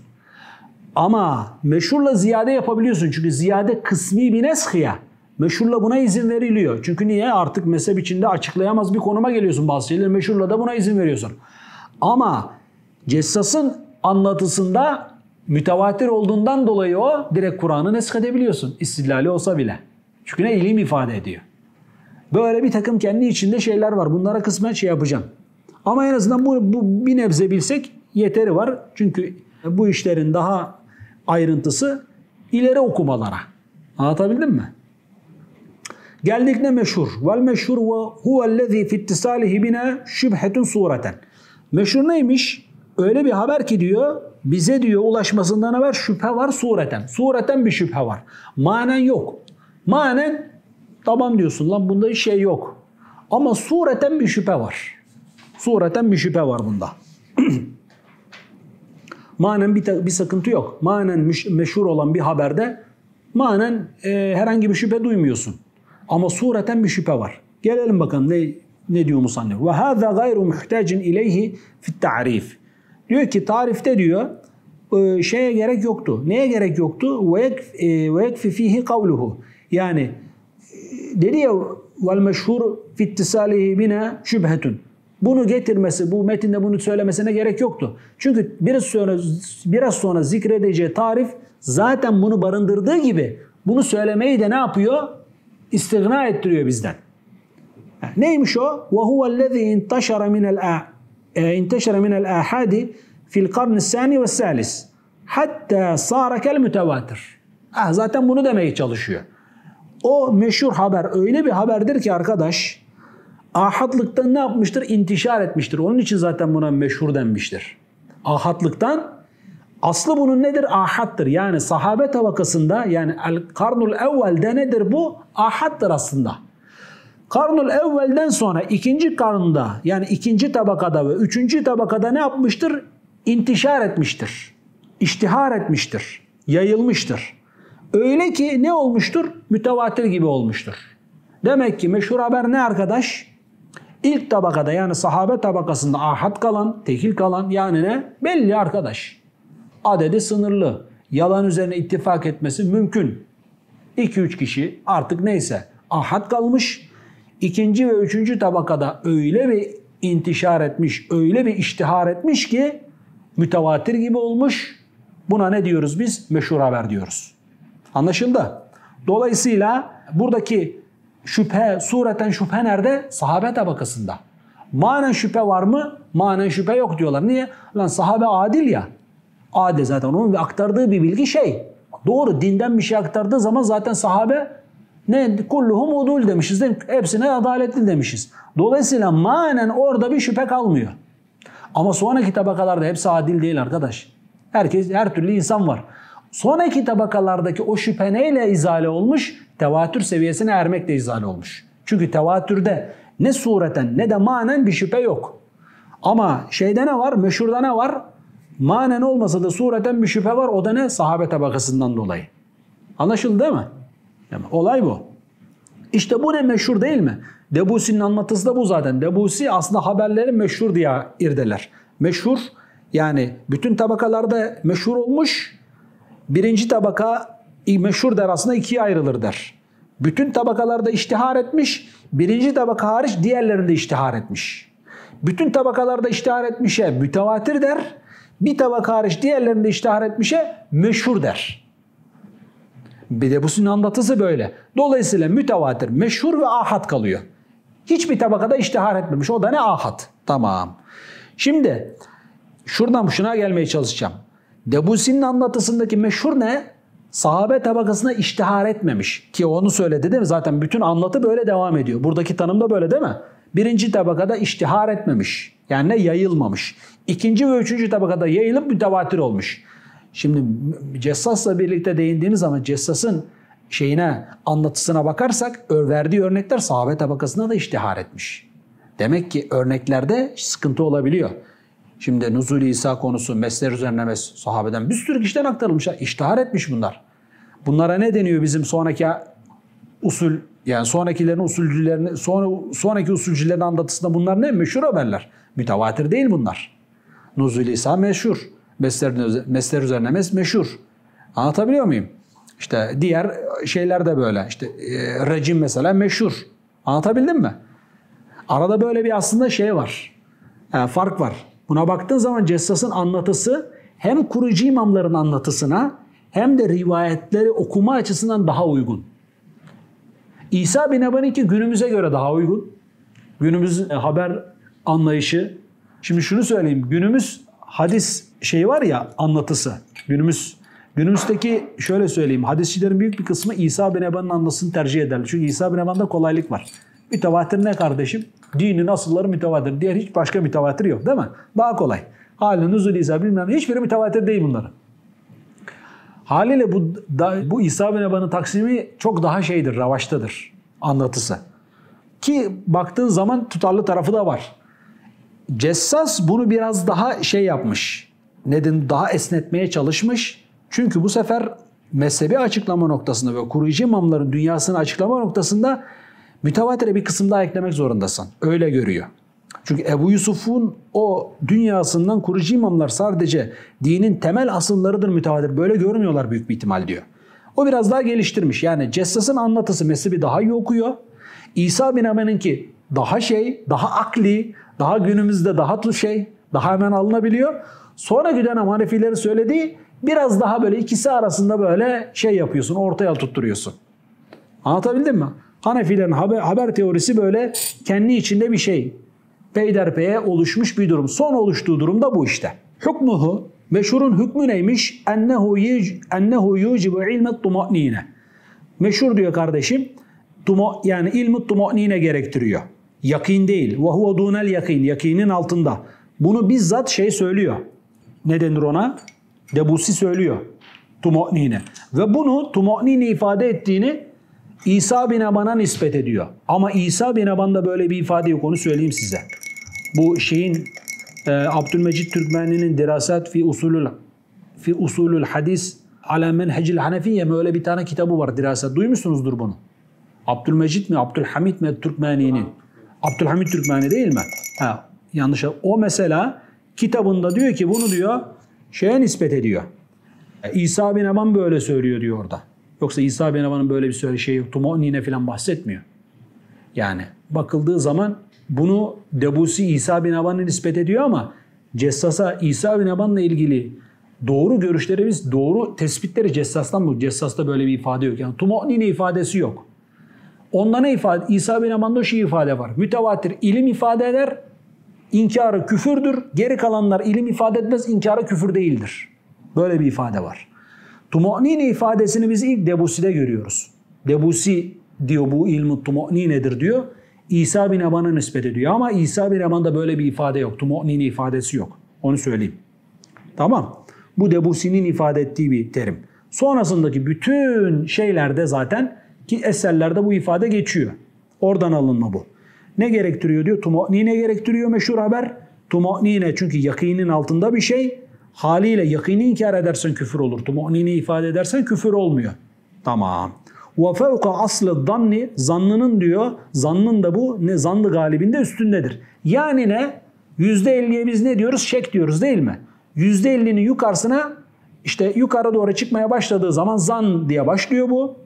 Ama meşhurla ziyade yapabiliyorsun. Çünkü ziyade kısmi bir nesk ya. Meşhurla buna izin veriliyor. Çünkü niye? Artık mezhep içinde açıklayamaz bir konuma geliyorsun bazı şeyleri. Meşhurla da buna izin veriyorsun. Ama Cessas'ın anlatısında mütevatir olduğundan dolayı o direkt Kur'an'ı nesk edebiliyorsun. İstidlali olsa bile. Çünkü ne? İlim ifade ediyor. Böyle bir takım kendi içinde şeyler var. Bunlara kısmen şey yapacağım. Ama en azından bu, bu bir nebze bilsek yeteri var. Çünkü bu işlerin daha ayrıntısı ileri okumalara. Anlatabildim mi? Geldik ne meşhur? Vel meşhur ve huvellezî fi ittisâlihi bina şübhetun sureten. Meşhur neymiş? öyle bir haber ki diyor bize diyor ulaşmasında ne var? Şüphe var sureten. Sureten bir şüphe var. Manen yok. Manen tamam diyorsun lan bunda hiç şey yok. Ama sureten bir şüphe var. Sureten bir şüphe var bunda. Manen bir, bir sıkıntı yok. Manen meşhur olan bir haberde manen e, herhangi bir şüphe duymuyorsun. Ama sureten bir şüphe var. Gelelim bakalım ne ne diyor musannif. Ve hâzâ gayru muhtacin ileyhi fit ta'rif. Diyor ki tarifte diyor e, şeye gerek yoktu. Neye gerek yoktu? Ve yekfi fihi kavluhu. Yani dedi ya vel meşhur fi ittisalihi bina şübhetun. Bunu getirmesi, bu metinde bunu söylemesine gerek yoktu. Çünkü biraz sonra biraz sonra zikredeceği tarif zaten bunu barındırdığı gibi bunu söylemeyi de ne yapıyor? İstigna ettiriyor bizden. Neymiş o? Ve huvellezî intaşara minel intaşara minel ahadi fil karn sani ve salis hatta sâra kel mütevatir. Ah, zaten bunu demeye çalışıyor. O meşhur haber öyle bir haberdir ki arkadaş, ahadlıktan ne yapmıştır? İntişar etmiştir. Onun için zaten buna meşhur denmiştir. Ahadlıktan aslı bunun nedir? Ahattır. Yani sahabe tabakasında yani el-karnul evvelde nedir bu? Ahattır aslında. Karnul evvelden sonra ikinci karnında yani ikinci tabakada ve üçüncü tabakada ne yapmıştır? İntişar etmiştir. İştihar etmiştir. Yayılmıştır. Öyle ki ne olmuştur? Mütevatir gibi olmuştur. Demek ki meşhur haber ne arkadaş? İlk tabakada yani sahabe tabakasında ahad kalan, tekil kalan yani ne? Belli arkadaş. Adedi sınırlı. Yalan üzerine ittifak etmesi mümkün. iki üç kişi artık neyse ahad kalmış. İkinci ve üçüncü tabakada öyle bir intişar etmiş, öyle bir iştihar etmiş ki mütevatir gibi olmuş. Buna ne diyoruz biz? Meşhur haber diyoruz. Anlaşıldı? Dolayısıyla buradaki şüphe, sureten şüphe nerede? Sahabe tabakasında. Manen şüphe var mı? Manen şüphe yok diyorlar. Niye? Lan sahabe adil ya. Adil zaten onun aktardığı bir bilgi şey. Doğru dinden bir şey aktardığı zaman zaten sahabe ne? Kulluhum udul demişiz değil mi? Hepsine adaletli demişiz. Dolayısıyla manen orada bir şüphe kalmıyor. Ama sonraki tabakalarda hepsi adil değil arkadaş. Herkes, her türlü insan var. Sonraki tabakalardaki o şüphe neyle izale olmuş? Tevatür seviyesine ermekle izale olmuş. Çünkü tevatürde ne sureten ne de manen bir şüphe yok. Ama şeyde ne var? Meşhurda ne var? Manen olmasa da sureten bir şüphe var. O da ne? Sahabe tabakasından dolayı. Anlaşıldı değil mi? Yani olay bu. İşte bu ne meşhur değil mi? Debusi'nin anlatısı da bu zaten. Debusi aslında haberleri meşhur diye irdeler. Meşhur yani bütün tabakalarda meşhur olmuş. Birinci tabaka meşhur der aslında ikiye ayrılır der. Bütün tabakalarda iştihar etmiş. Birinci tabaka hariç diğerlerinde iştihar etmiş. Bütün tabakalarda iştihar etmişe mütevatir der. Bir tabaka hariç diğerlerinde iştihar etmişe meşhur der. Bir de bu anlatısı böyle. Dolayısıyla mütevatir, meşhur ve ahad kalıyor. Hiçbir tabakada iştihar etmemiş. O da ne? Ahad. Tamam. Şimdi şuradan şuna gelmeye çalışacağım. Debusi'nin anlatısındaki meşhur ne? Sahabe tabakasına iştihar etmemiş. Ki onu söyledi değil mi? Zaten bütün anlatı böyle devam ediyor. Buradaki tanım da böyle değil mi? Birinci tabakada iştihar etmemiş. Yani ne? Yayılmamış. İkinci ve üçüncü tabakada yayılıp mütevatir olmuş. Şimdi Cessas'la birlikte değindiğimiz zaman Cessas'ın şeyine, anlatısına bakarsak verdiği örnekler sahabe tabakasına da iştihar etmiş. Demek ki örneklerde sıkıntı olabiliyor. Şimdi Nuzul-i İsa konusu, mesler üzerine mes sahabeden bir sürü kişiden aktarılmış. İştihar etmiş bunlar. Bunlara ne deniyor bizim sonraki usul, yani sonrakilerin usulcülerini, sonra, sonraki usulcülerin anlatısında bunlar ne? Meşhur haberler. Mütevatir değil bunlar. Nuzul-i İsa meşhur. Mesler, mesler üzerine mes meşhur. Anlatabiliyor muyum? İşte diğer şeyler de böyle. İşte e, rejim mesela meşhur. Anlatabildim mi? Arada böyle bir aslında şey var. Yani fark var. Buna baktığın zaman Cessas'ın anlatısı hem kurucu imamların anlatısına hem de rivayetleri okuma açısından daha uygun. İsa bin Eban'ınki günümüze göre daha uygun. Günümüz haber anlayışı. Şimdi şunu söyleyeyim. Günümüz hadis şey var ya, anlatısı. Günümüz günümüzdeki şöyle söyleyeyim. Hadisçilerin büyük bir kısmı İsa bin Eban'ın anlatısını tercih ederler. Çünkü İsa bin Eban'da kolaylık var. Mütevatir ne kardeşim? Dinin asılları mütevatir. Diğer hiç başka mütevatir yok değil mi? Daha kolay. Hali nuzul İsa bilmem hiçbiri mütevatir değil bunların. Haliyle bu, da, bu İsa bin Eban'ın taksimi çok daha şeydir, ravaştadır anlatısı. Ki baktığın zaman tutarlı tarafı da var. Cessas bunu biraz daha şey yapmış. Neden? Daha esnetmeye çalışmış. Çünkü bu sefer mezhebi açıklama noktasında ve kurucu imamların dünyasını açıklama noktasında mütevatire bir kısım daha eklemek zorundasın. Öyle görüyor. Çünkü Ebu Yusuf'un o dünyasından kurucu imamlar sadece dinin temel asıllarıdır mütevatir. Böyle görmüyorlar büyük bir ihtimal diyor. O biraz daha geliştirmiş. Yani Cessas'ın anlatısı mezhebi daha iyi okuyor. İsa bin Eban'ınki daha şey, daha akli, daha günümüzde daha şey, daha hemen alınabiliyor. Sonra giden Hanefilerin söylediği biraz daha böyle ikisi arasında böyle şey yapıyorsun, ortaya tutturuyorsun. Anlatabildim mi? Hanefilerin haber, haber teorisi böyle kendi içinde bir şey. Peyderpeye oluşmuş bir durum. Son oluştuğu durum da bu işte. Hükmuhu, meşhurun hükmü neymiş? Ennehu ennehu yucibu ilmet tuma'nine. Meşhur diyor kardeşim, tuma, yani ilmi tuma'nine gerektiriyor. Yakin değil. Ve huve dunel yakin. Yakinin altında. Bunu bizzat şey söylüyor. Ne denir ona? Debussy söylüyor. Tuma'nine. Ve bunu tuma'nine ifade ettiğini İsa bin Eban'a nispet ediyor. Ama İsa bin Eban'da böyle bir ifade yok. Onu söyleyeyim size. Bu şeyin e, Abdülmecid Türkmeni'nin Dirasat fi usulül fi usulül hadis ala menhecil Hanefiye mi öyle bir tane kitabı var, Dirasat. Duymuşsunuzdur bunu. Abdülmecid mi, Abdülhamid mi Türkmeni'nin? Abdülhamid Türkmeni değil mi? Ha, yanlış. O mesela kitabında diyor ki bunu diyor şeye nispet ediyor. İsa bin Eban böyle söylüyor diyor orada. Yoksa İsa bin Eban'ın böyle bir söyle şeyi, tumanine falan bahsetmiyor. Yani bakıldığı zaman bunu Debussy İsa bin Eban'a nispet ediyor ama Cessas'a İsa bin Eban'la ilgili doğru görüşlerimiz, doğru tespitleri Cessas'tan bu. Cessas'ta böyle bir ifade yok. Yani tumanine ifadesi yok. Onda ne ifade? İsa bin Eban'da şu ifade var. Mütevatir ilim ifade eder, inkarı küfürdür. Geri kalanlar ilim ifade etmez, inkarı küfür değildir. Böyle bir ifade var. Tumanine ifadesini biz ilk Debussy'de görüyoruz. Debussy diyor bu ilmi tumaninedir diyor. İsa bin Eban'a nispet ediyor ama İsa bin Eban'da böyle bir ifade yok. Tumanine ifadesi yok. Onu söyleyeyim. Tamam. Bu Debussy'nin ifade ettiği bir terim. Sonrasındaki bütün şeylerde zaten ki eserlerde bu ifade geçiyor. Oradan alınma bu. Ne gerektiriyor diyor? Tumanine gerektiriyor meşhur haber. Tumanine çünkü yakinin altında bir şey. Haliyle yakini inkar edersen küfür olur. Tumanine ifade edersen küfür olmuyor. Tamam. Ve fevka aslı zanni, zannının diyor, zannın da bu ne zannı galibinde üstündedir. Yani ne? yüzde elliye biz ne diyoruz? Şek diyoruz değil mi? yüzde ellinin yukarısına işte yukarı doğru çıkmaya başladığı zaman zan diye başlıyor bu.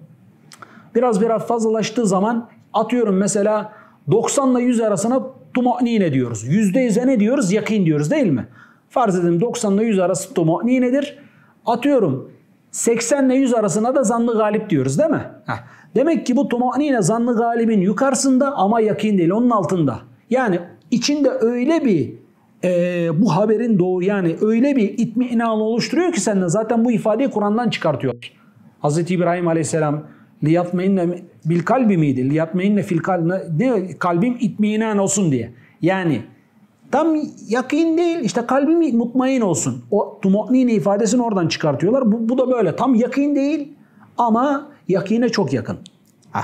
Biraz biraz fazlalaştığı zaman atıyorum mesela doksan ile yüz arasına tumanine diyoruz. yüzde yüze ne diyoruz? Yakin diyoruz değil mi? Farz edelim doksan ile yüz arası tumaninedir. Atıyorum seksen ile yüz arasına da zannı galip diyoruz değil mi? Heh. Demek ki bu tumanine zannı galibin yukarısında ama yakin değil, onun altında. Yani içinde öyle bir e, bu haberin doğru yani öyle bir itminanı oluşturuyor ki senden zaten bu ifadeyi Kur'an'dan çıkartıyor. Hazreti İbrahim Aleyhisselam liyatmeinne bil kalbi miydi? Liyatmeinne fil kalbi ne kalbim itminan olsun diye. Yani tam yakin değil işte kalbim mutmain olsun. O tumanine ifadesini oradan çıkartıyorlar. Bu, bu da böyle tam yakin değil ama yakine çok yakın. Heh.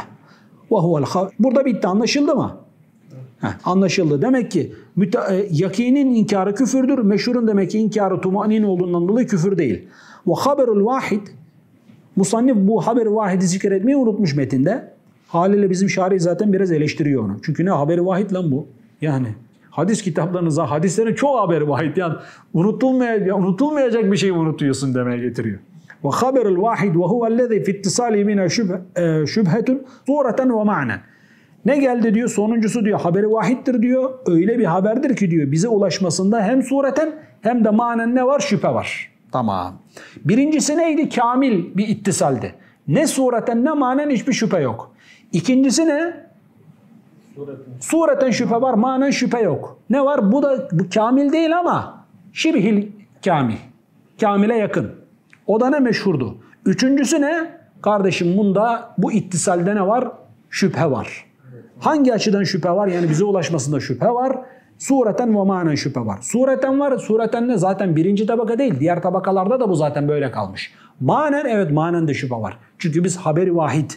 Burada bitti, anlaşıldı mı? Heh, anlaşıldı. Demek ki müte, yakinin inkarı küfürdür. Meşhurun demek ki inkarı tumanine olduğundan dolayı küfür değil. Ve haberul vahid, musannif bu haber-i vahidi zikretmeyi unutmuş metinde. Haliyle bizim şari zaten biraz eleştiriyor onu. Çünkü ne haberi vahid lan bu? Yani hadis kitaplarınıza, hadislerin çoğu haberi vahid. Yani unutulmayacak, unutulmayacak bir şeyi unutuyorsun demeye getiriyor. Ve haberul vahid ve huvellezî fi ittisâli bina şübhetun sureten ve ma'nen. Ne geldi diyor? Sonuncusu diyor haberi vahiddir diyor. Öyle bir haberdir ki diyor bize ulaşmasında hem sureten hem de manen ne var? Şüphe var. Tamam. Birincisi neydi? Kamil bir ittisaldi. Ne sureten ne manen hiçbir şüphe yok. İkincisi ne? Sureten. Sureten şüphe var, manen şüphe yok. Ne var? Bu da bu kamil değil ama şibhil kamil. Kamile yakın. O da ne meşhurdu? Üçüncüsü ne? Kardeşim bunda bu ittisalde ne var? Şüphe var. Hangi açıdan şüphe var? Yani bize ulaşmasında şüphe var. Sureten ve manen şüphe var. Sureten var. Sureten ne? Zaten birinci tabaka değil. Diğer tabakalarda da bu zaten böyle kalmış. Manen, evet, manen de şüphe var. Çünkü biz haberi vahid,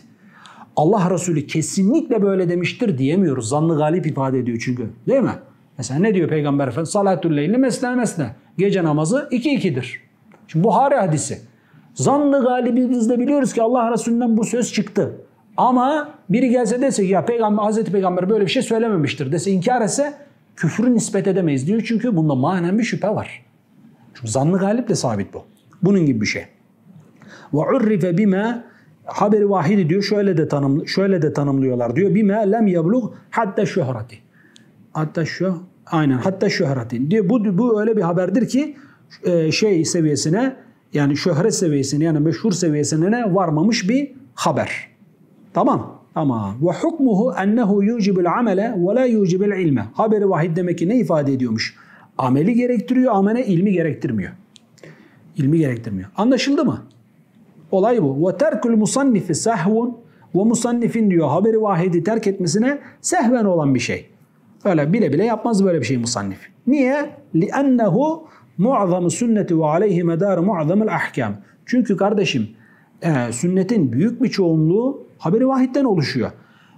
Allah Resulü kesinlikle böyle demiştir diyemiyoruz. Zannı galip ifade ediyor çünkü. Değil mi? Mesela ne diyor Peygamber Efendimiz? Salatül leyli mesne mesne. Gece namazı iki ikidir. Şimdi Buhari hadisi. Zannı galibi biz de biliyoruz ki Allah Resulü'nden bu söz çıktı. Ama biri gelse dese ki ya Peygamber, Hazreti Peygamber böyle bir şey söylememiştir dese, inkar etse küfrü nispet edemeyiz diyor. Çünkü bunda manen bir şüphe var. Çünkü zannı galiple sabit bu. Bunun gibi bir şey. Ve urrife bima, haberi vahidi diyor, şöyle de tanım şöyle de tanımlıyorlar diyor. Bima lem yablugh hatta şöhrati. Hatta şu aynen hatta şöhrati diyor. Bu bu öyle bir haberdir ki e, şey seviyesine, yani şöhret seviyesine, yani meşhur seviyesine varmamış bir haber. Tamam. Tamam. Ve hukmuhu ennehu yucibul amele ve la yucibul ilme. Haberi vahid demek ki ne ifade ediyormuş? Ameli gerektiriyor, amene ilmi gerektirmiyor. İlmi gerektirmiyor. Anlaşıldı mı? Olay bu. Ve terkül musannifi sehvun, ve musannifin diyor haberi vahidi terk etmesine sehven olan bir şey. Öyle bile bile yapmaz böyle bir şey musannif. Niye? لِأَنَّهُ مُعْظَمُ sünneti ve aleyhi medâr mu'zamul ahkam. Çünkü kardeşim e, sünnetin büyük bir çoğunluğu haberi vahidden oluşuyor.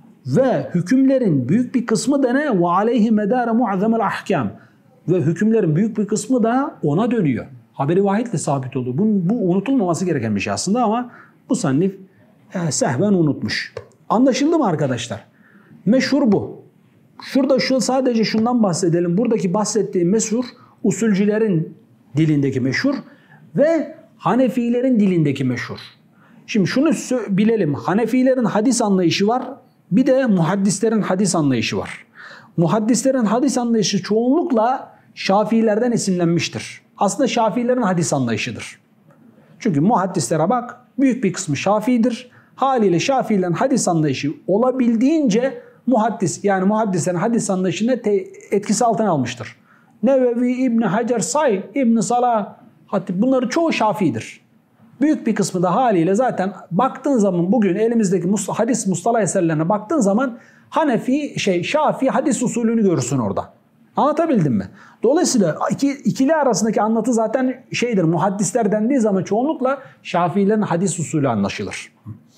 Ve hükümlerin büyük bir kısmı da ne? Ve aleyhi medâr mu'zamul ahkam. Ve hükümlerin büyük bir kısmı da ona dönüyor. Haberi vahidle sabit oluyor. Bu, bu unutulmaması gereken bir şey aslında ama musannif e, sehven unutmuş. Anlaşıldı mı arkadaşlar? Meşhur bu. Şurada şu sadece şundan bahsedelim. Buradaki bahsettiğim meşhur usulcülerin dilindeki meşhur ve Hanefilerin dilindeki meşhur. Şimdi şunu bilelim. Hanefilerin hadis anlayışı var. Bir de muhaddislerin hadis anlayışı var. Muhaddislerin hadis anlayışı çoğunlukla Şafiilerden esinlenmiştir. Aslında Şafiilerin hadis anlayışıdır. Çünkü muhaddislere bak, büyük bir kısmı Şafii'dir. Haliyle Şafiilerin hadis anlayışı olabildiğince muhaddis, yani muhaddislerin hadis anlayışını etkisi altına almıştır. Nevevi, İbn Hacer, Say, İbn Salah, Hatip, bunları çoğu Şafii'dir. Büyük bir kısmı da haliyle zaten baktığın zaman bugün elimizdeki hadis mustalah eserlerine baktığın zaman Hanefi, şey Şafii hadis usulünü görürsün orada. Anlatabildim mi? Dolayısıyla iki, ikili arasındaki anlatı zaten şeydir, muhaddisler dendiği zaman çoğunlukla Şafiilerin hadis usulü anlaşılır.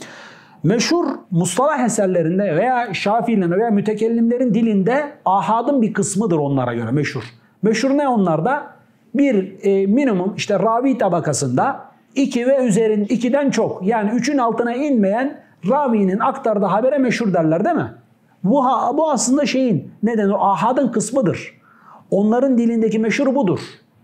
Meşhur mustalah eserlerinde veya Şafiilerin veya mütekellimlerin dilinde ahadın bir kısmıdır onlara göre meşhur. Meşhur ne onlarda? Bir e, minimum işte ravi tabakasında iki ve üzerin ikiden çok, yani üçün altına inmeyen ravinin aktardığı habere meşhur derler değil mi? Bu, bu aslında şeyin, ne denir? Ahadın kısmıdır. Onların dilindeki meşhur budur.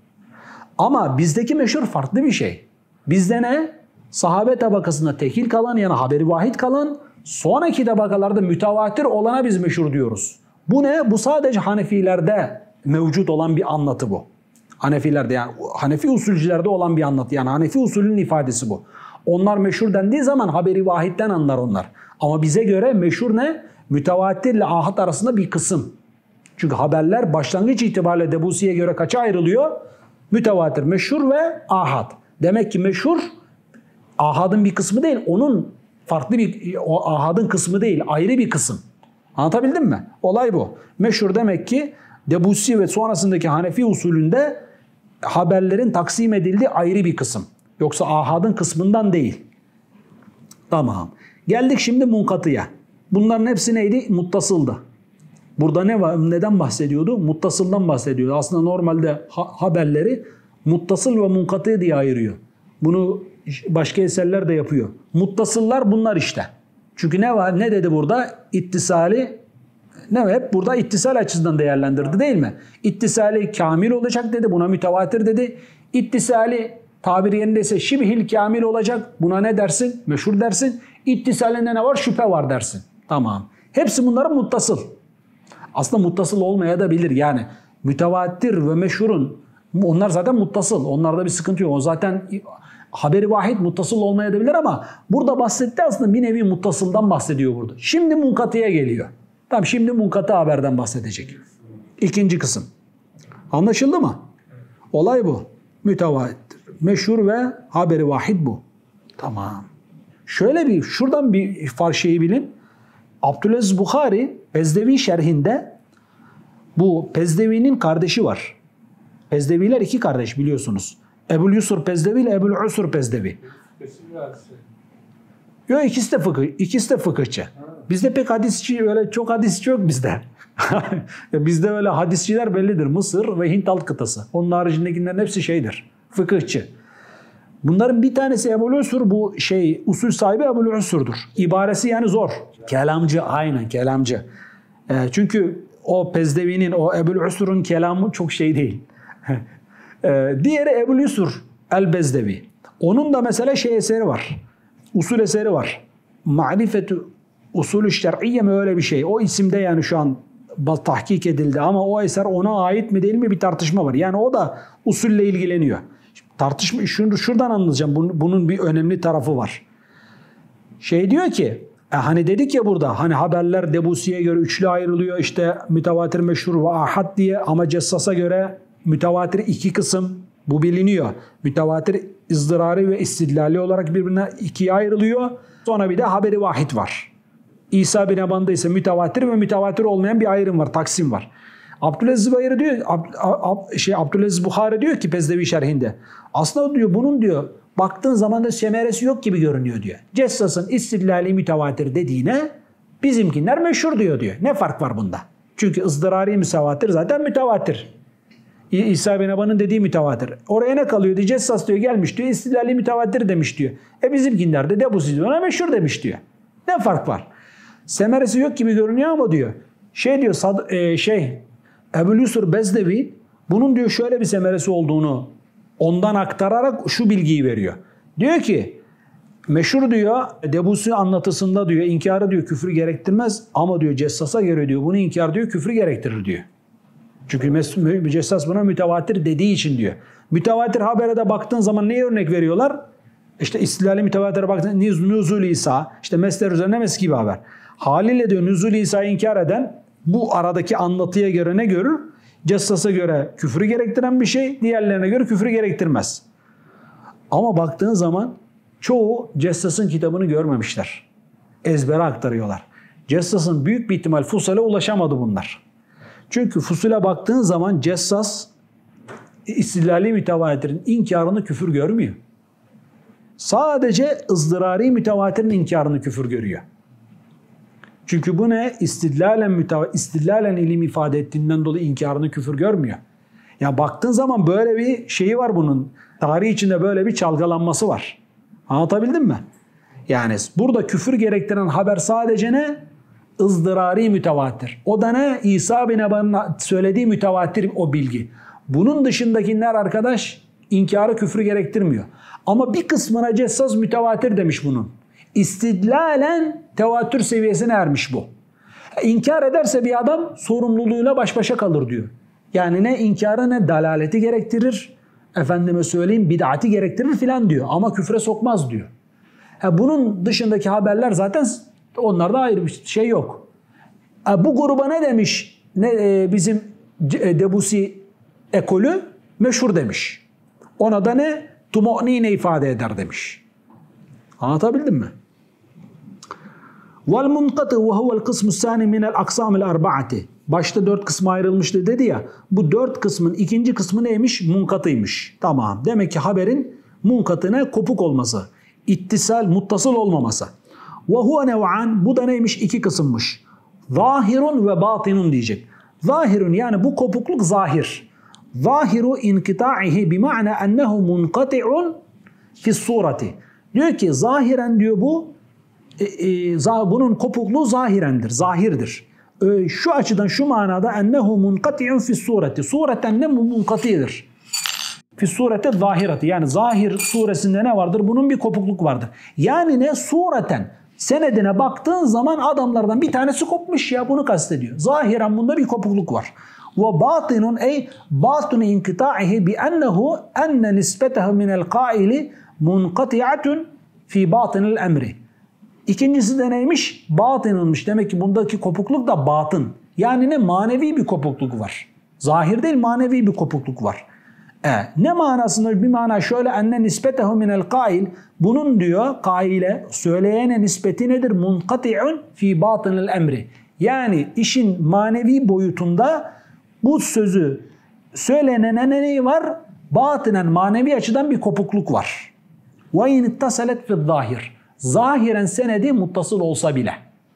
Ama bizdeki meşhur farklı bir şey. Bizde ne? Sahabe tabakasında tekil kalan, yani haberi vahid kalan, sonraki tabakalarda mütevatir olana biz meşhur diyoruz. Bu ne? Bu sadece Hanefilerde mevcut olan bir anlatı bu. Hanefilerde, yani Hanefi usulcülerde olan bir anlatı. Yani Hanefi usulünün ifadesi bu. Onlar meşhur dendiği zaman haberi vahidden anlar onlar. Ama bize göre meşhur ne? Mütevatir ile ahad arasında bir kısım. Çünkü haberler başlangıç itibariyle Debusi'ye göre kaça ayrılıyor? Mütevatir, meşhur ve ahad. Demek ki meşhur ahadın bir kısmı değil, onun farklı bir, o ahadın kısmı değil, ayrı bir kısım. Anlatabildim mi? Olay bu. Meşhur demek ki Debusi ve sonrasındaki Hanefi usulünde haberlerin taksim edildiği ayrı bir kısım. Yoksa ahadın kısmından değil. Tamam. Geldik şimdi munkatıya. Bunların hepsi neydi? Muttasıldı. Burada ne var? Neden bahsediyordu? Muttasıldan bahsediyordu. Aslında normalde ha haberleri muttasıl ve munkatı diye ayırıyor. Bunu başka eserler de yapıyor. Muttasıllar bunlar işte. Çünkü ne var? Ne dedi burada? İttisali, ne var? Hep burada ittisal açısından değerlendirdi değil mi? İttisali kamil olacak dedi. Buna mütevatir dedi. İttisali tabiri yerindeyse şibhil kamil olacak. Buna ne dersin? Meşhur dersin. İttisalinde ne var? Şüphe var dersin. Tamam. Hepsi bunların muttasıl. Aslında muttasıl olmaya da bilir. Yani mütevatir ve meşhurun, onlar zaten muttasıl. Onlarda bir sıkıntı yok. O zaten haberi vahid muttasıl olmaya da bilir ama burada bahsetti aslında bir nevi muttasıldan bahsediyor burada. Şimdi munkatıya geliyor. Tamam, şimdi munkatı haberden bahsedecek. İkinci kısım. Anlaşıldı mı? Olay bu. Mütevatir, meşhur ve haberi vahid bu. Tamam. Şöyle bir, şuradan bir şeyi bilin. Abdülaziz Buhari Ezdevi şerhinde Bu Pezdevi'nin kardeşi var. Pezdeviler iki kardeş biliyorsunuz. Ebu'l Yusur Pezdevi ile Ebu'l Usur Pezdevi. Yok, ikisi de fıkıh, ikisi de fıkıhçı. Bizde pek hadisçi, öyle çok hadisçi yok bizde. Bizde öyle hadisçiler bellidir. Mısır ve Hint alt kıtası. Onun haricindekilerin hepsi şeydir. Fıkıhçı. Bunların bir tanesi Ebu'l Usur, bu şey usul sahibi Ebu'l Usur'dur. İbaresi yani zor. Kelamcı, aynen kelamcı. E, çünkü o Pezdevi'nin, o Ebu'l Usur'un kelamı çok şey değil. e, diğeri Ebu'l Yusur el-Bezdevi. Onun da mesela şey eseri var. Usul eseri var. Ma'rifetü usulü şer'iyye mi, öyle bir şey. O isimde yani şu an tahkik edildi ama o eser ona ait mi değil mi bir tartışma var. Yani o da usulle ilgileniyor. Tartışma, şunu şuradan anlayacağım. Bunun, bunun bir önemli tarafı var. Şey diyor ki, e hani dedik ya burada, hani haberler Debusi'ye göre üçlü ayrılıyor. İşte mütevatir, meşhur ve ahad diye, ama Cessas'a göre mütevatir iki kısım. Bu biliniyor. Mütevatir ızdırari ve istidlali olarak birbirine ikiye ayrılıyor. Sonra bir de haberi vahid var. İsa bin Eban'da ise mütevatir ve mütevatir olmayan bir ayrım var, taksim var. Abdülaziz Bayır diyor, Ab, Ab, şey Abdülaziz Buhari diyor ki Pezdevi şerhinde, aslında diyor bunun diyor baktığın zaman da semeresi yok gibi görünüyor diyor. Cessas'ın istidlali mütevatir dediğine bizimkiler meşhur diyor diyor. Ne fark var bunda? Çünkü ızdırari mütevatir zaten mütevatir. İsa bin Eban'ın dediği mütevatir. Oraya ne kalıyor diyor? Cessas diyor gelmiş diyor, istidlali mütevatir demiş diyor. E bizimkiler de Debusi diyor, ona meşhur demiş diyor. Ne fark var? Semeresi yok gibi görünüyor ama diyor. Şey diyor sad, e, şey Ebu'l Yusur Bezdevi bunun diyor şöyle bir semeresi olduğunu ondan aktararak şu bilgiyi veriyor. Diyor ki meşhur diyor Debusi anlatısında diyor inkarı diyor küfrü gerektirmez ama diyor Cessas'a göre diyor bunu inkar diyor küfrü gerektirir diyor. Çünkü Cessas buna mütevatir dediği için diyor. Mütevatir habere de baktığın zaman neye örnek veriyorlar? İşte istilali mütevatir'e baktığın Nüzul İsa, işte mesler üzerine mes gibi haber. Haliyle diyor Nüzul İsa'yı inkar eden bu aradaki anlatıya göre ne görür? Cessas'a göre küfrü gerektiren bir şey, diğerlerine göre küfrü gerektirmez. Ama baktığın zaman çoğu Cessas'ın kitabını görmemişler. Ezbere aktarıyorlar. Cessas'ın büyük bir ihtimal Fusel'e ulaşamadı bunlar. Çünkü Fusel'e baktığın zaman Cessas istilali mütevatir'in inkarını küfür görmüyor. Sadece ızdırari mütevatir'in inkarını küfür görüyor. Çünkü bu ne? İstidlalen, müteva- istidlalen ilim ifade ettiğinden dolayı inkarını küfür görmüyor. Ya baktığın zaman böyle bir şeyi var bunun. Tarih içinde böyle bir çalgalanması var. Anlatabildim mi? Yani burada küfür gerektiren haber sadece ne? ızdırari mütevatir. O da ne? İsa bin Eban'ın söylediği mütevatir o bilgi. Bunun dışındakiler arkadaş inkarı küfrü gerektirmiyor. Ama bir kısmına Cessas mütevatir demiş bunun. İstidlalen tevatür seviyesine ermiş bu. İnkar ederse bir adam sorumluluğuyla baş başa kalır diyor. Yani ne inkarı ne dalaleti gerektirir, efendime söyleyeyim bid'ati gerektirir filan diyor. Ama küfre sokmaz diyor. Ha, bunun dışındaki haberler zaten onlarda ayrı bir şey yok. Ha, bu gruba ne demiş? Ne e, bizim e, Debusi ekolü meşhur demiş. Ona da ne? Tumanine ifade eder demiş. Anlatabildim mi? Vel munkatı ve huvel kısmü sani minel aksamil arba'ati. Başta dört kısma ayrılmıştı dedi ya. Bu dört kısmın ikinci kısmı neymiş? Munkatıymış. Tamam. Demek ki haberin munkatına kopuk olması. İttisal, muttasıl olmaması. Ve huve nev'an. Bu da neymiş? İki kısımmış. Zahirun ve batinun diyecek. Zahirun yani bu kopukluk zahir. Zahiru inkita'ihi bima'na ennehu munkati'un fi surati. Diyor ki zahiren diyor bu e, e, bunun kopukluğu zahirendir, zahirdir. E, şu açıdan şu manada ennehu munkati'un fi surati. Sureten ne munkati'dir. Fi sureti zahirati. Yani zahir suresinde ne vardır? Bunun bir kopukluk vardır. Yani ne? Sureten. Senedine baktığın zaman adamlardan bir tanesi kopmuş ya, bunu kastediyor. Zahiren bunda bir kopukluk var. Ve batinun ey batinu inkita'ihi bi ennehu enne nisbetehu minel kaili munkati'atun fi batinil emri. İkincisi de neymiş? Batinunmuş. Demek ki bundaki kopukluk da batın. Yani ne? Manevi bir kopukluk var. Zahir değil, manevi bir kopukluk var. E, ne manasında? Bir mana şöyle enne nisbetehu minel kail. Bunun diyor kaile, söyleyene nispeti nedir? Munkati'un fi batinil emri. Yani işin manevi boyutunda Bu sözü söylenene ne var? Batinen manevi açıdan bir kopukluk var. Ve in ittasalet fi zahir. Zahiren senedi muttasıl olsa bile.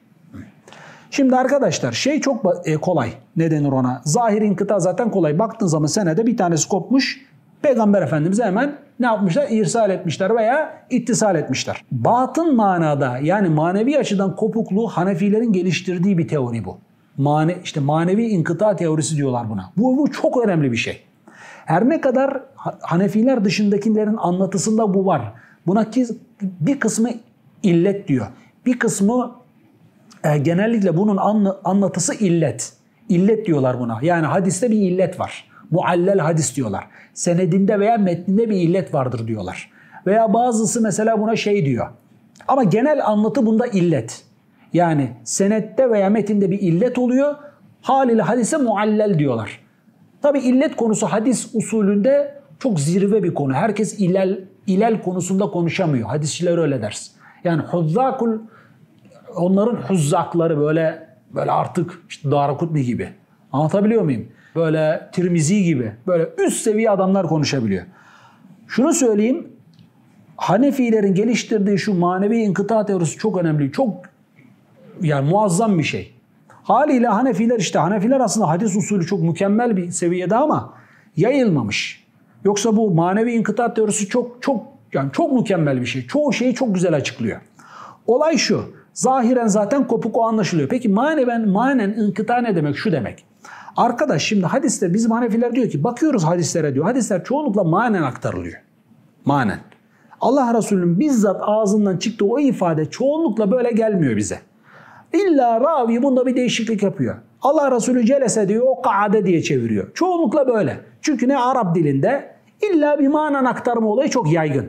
Şimdi arkadaşlar şey çok kolay. Ne denir ona? Zahir inkıta zaten kolay. Baktığın zaman senede bir tanesi kopmuş. Peygamber Efendimiz'e hemen ne yapmışlar? İrsal etmişler veya ittisal etmişler. Batın manada yani manevi açıdan kopukluğu Hanefilerin geliştirdiği bir teori bu. Mane, işte manevi inkıta teorisi diyorlar buna. Bu, bu çok önemli bir şey. Her ne kadar Hanefiler dışındakilerin anlatısında bu var. Buna ki bir kısmı illet diyor. Bir kısmı e, genellikle bunun anla, anlatısı illet. İllet diyorlar buna. Yani hadiste bir illet var. Muallel hadis diyorlar. Senedinde veya metninde bir illet vardır diyorlar. Veya bazısı mesela buna şey diyor. Ama genel anlatı bunda illet. Yani senette veya metinde bir illet oluyor. Haliyle hadise muallel diyorlar. Tabi illet konusu hadis usulünde çok zirve bir konu. Herkes ilal, ilal konusunda konuşamıyor. Hadisçiler öyle ders. Yani huzzakul, onların huzzakları böyle böyle artık işte Daraqutni gibi. Anlatabiliyor muyum? Böyle Tirmizi gibi. Böyle üst seviye adamlar konuşabiliyor. Şunu söyleyeyim. Hanefilerin geliştirdiği şu manevi inkıta teorisi çok önemli. Çok yani muazzam bir şey. Haliyle Hanefiler işte Hanefiler aslında hadis usulü çok mükemmel bir seviyede ama yayılmamış. Yoksa bu manevi inkıta teorisi çok çok yani çok mükemmel bir şey. Çoğu şeyi çok güzel açıklıyor. Olay şu. Zahiren zaten kopuk o anlaşılıyor. Peki manen manen inkıta ne demek? Şu demek. Arkadaş şimdi hadiste bizim Hanefiler diyor ki bakıyoruz hadislere diyor. Hadisler çoğunlukla manen aktarılıyor. Manen. Allah Resulü'nün bizzat ağzından çıktığı o ifade çoğunlukla böyle gelmiyor bize. İlla ravi bunda bir değişiklik yapıyor. Allah Resulü celese diyor, o kaade diye çeviriyor. Çoğunlukla böyle. Çünkü ne Arap dilinde illa bir manen aktarma olayı çok yaygın.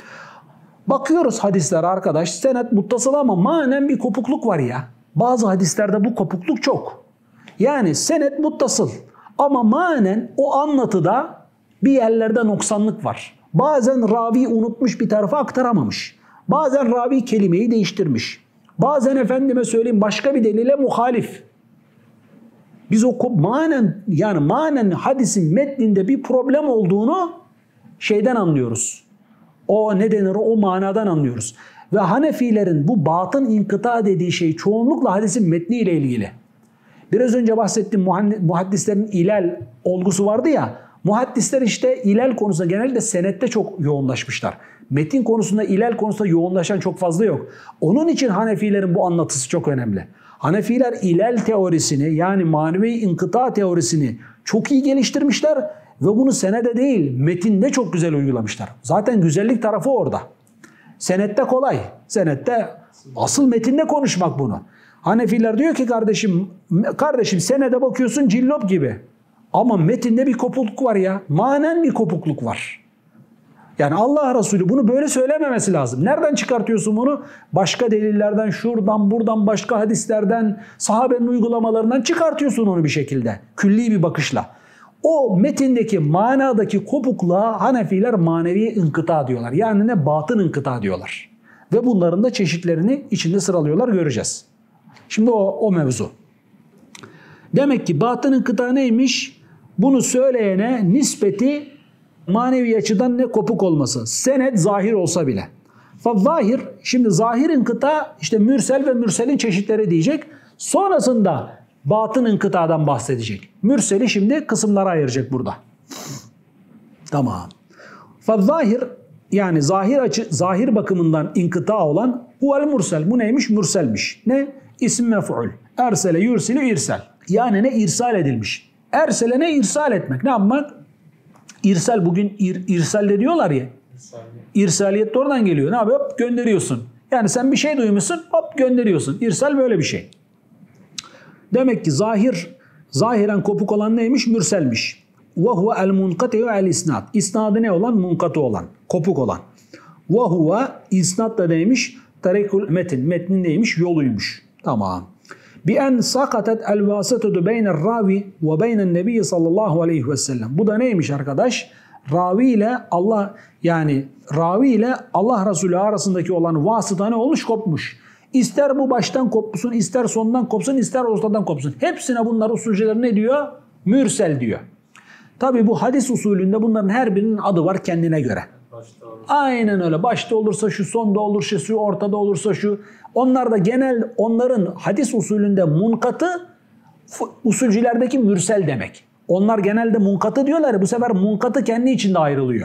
Bakıyoruz hadislere arkadaş, senet muttasıl ama manen bir kopukluk var ya. Bazı hadislerde bu kopukluk çok. Yani senet muttasıl ama manen o anlatıda bir yerlerde noksanlık var. Bazen ravi unutmuş bir tarafa aktaramamış. Bazen ravi kelimeyi değiştirmiş. Bazen efendime söyleyeyim başka bir delile muhalif. Biz o manen yani manen hadisin metninde bir problem olduğunu şeyden anlıyoruz. O ne denir o manadan anlıyoruz. Ve Hanefilerin bu batın inkıta dediği şey çoğunlukla hadisin metniyle ilgili. Biraz önce bahsettiğim muhaddislerin ilal olgusu vardı ya. Muhaddisler işte ilal konusunda genelde senette çok yoğunlaşmışlar. Metin konusunda ilal konusunda yoğunlaşan çok fazla yok. Onun için Hanefilerin bu anlatısı çok önemli. Hanefiler ilal teorisini yani manevi inkıta teorisini çok iyi geliştirmişler ve bunu senede değil metinde çok güzel uygulamışlar. Zaten güzellik tarafı orada. Senette kolay. Senette asıl metinde konuşmak bunu. Hanefiler diyor ki kardeşim kardeşim senede bakıyorsun cillop gibi. Ama metinde bir kopukluk var ya. Manen bir kopukluk var. Yani Allah Resulü bunu böyle söylememesi lazım. Nereden çıkartıyorsun bunu? Başka delillerden, şuradan, buradan, başka hadislerden, sahabenin uygulamalarından çıkartıyorsun onu bir şekilde. Külli bir bakışla. O metindeki, manadaki kopukluğa Hanefiler manevi inkıta diyorlar. Yani ne? Batın inkıta diyorlar. Ve bunların da çeşitlerini içinde sıralıyorlar, göreceğiz. Şimdi o, o mevzu. Demek ki batın inkıta neymiş? Bunu söyleyene nispeti manevi açıdan ne kopuk olması. Senet zahir olsa bile. Zahir, şimdi zahir inkıta işte mürsel ve mürselin çeşitleri diyecek. Sonrasında batın inkıtadan bahsedecek. Mürseli şimdi kısımlara ayıracak burada. Tamam. Zahir yani zahir açı, zahir bakımından inkıta olan huvel mursel. Bu neymiş? Mürselmiş. Ne? İsim mef'ul. Ersele yursilü irsel. Yani ne? İrsal edilmiş. Ersele ne? İrsal etmek. Ne yapmak? İrsal bugün ir, irsalde diyorlar ya. İrsaliyet de oradan geliyor. Ne yapıyor? Hop gönderiyorsun. Yani sen bir şey duymuşsun hop gönderiyorsun. İrsal böyle bir şey. Demek ki zahir, zahiren kopuk olan neymiş? Mürselmiş. Ve huve el munkati'u el isnad. İsnadı ne olan? Munkati olan. Kopuk olan. Ve huve isnad da neymiş? Tarikul metin. Metnin neymiş? Yoluymuş. Tamam. Bi en sakatet el vasıtatu beyne'r ravi ve beyne'n nebi sallallahu aleyhi ve sellem. Bu da neymiş arkadaş? Ravi ile Allah yani ravi ile Allah Resulü arasındaki olan vasıta ne olmuş? Kopmuş. İster bu baştan kopsun, ister sondan kopsun, ister ortadan kopsun. Hepsine bunlar usulcüler ne diyor? Mürsel diyor. Tabi bu hadis usulünde bunların her birinin adı var kendine göre. Aynen öyle. Başta olursa şu, sonda olursa şu, ortada olursa şu. Onlar da genel onların hadis usulünde munkatı usulcülerdeki mürsel demek. Onlar genelde munkatı diyorlar ya, bu sefer munkatı kendi içinde ayrılıyor.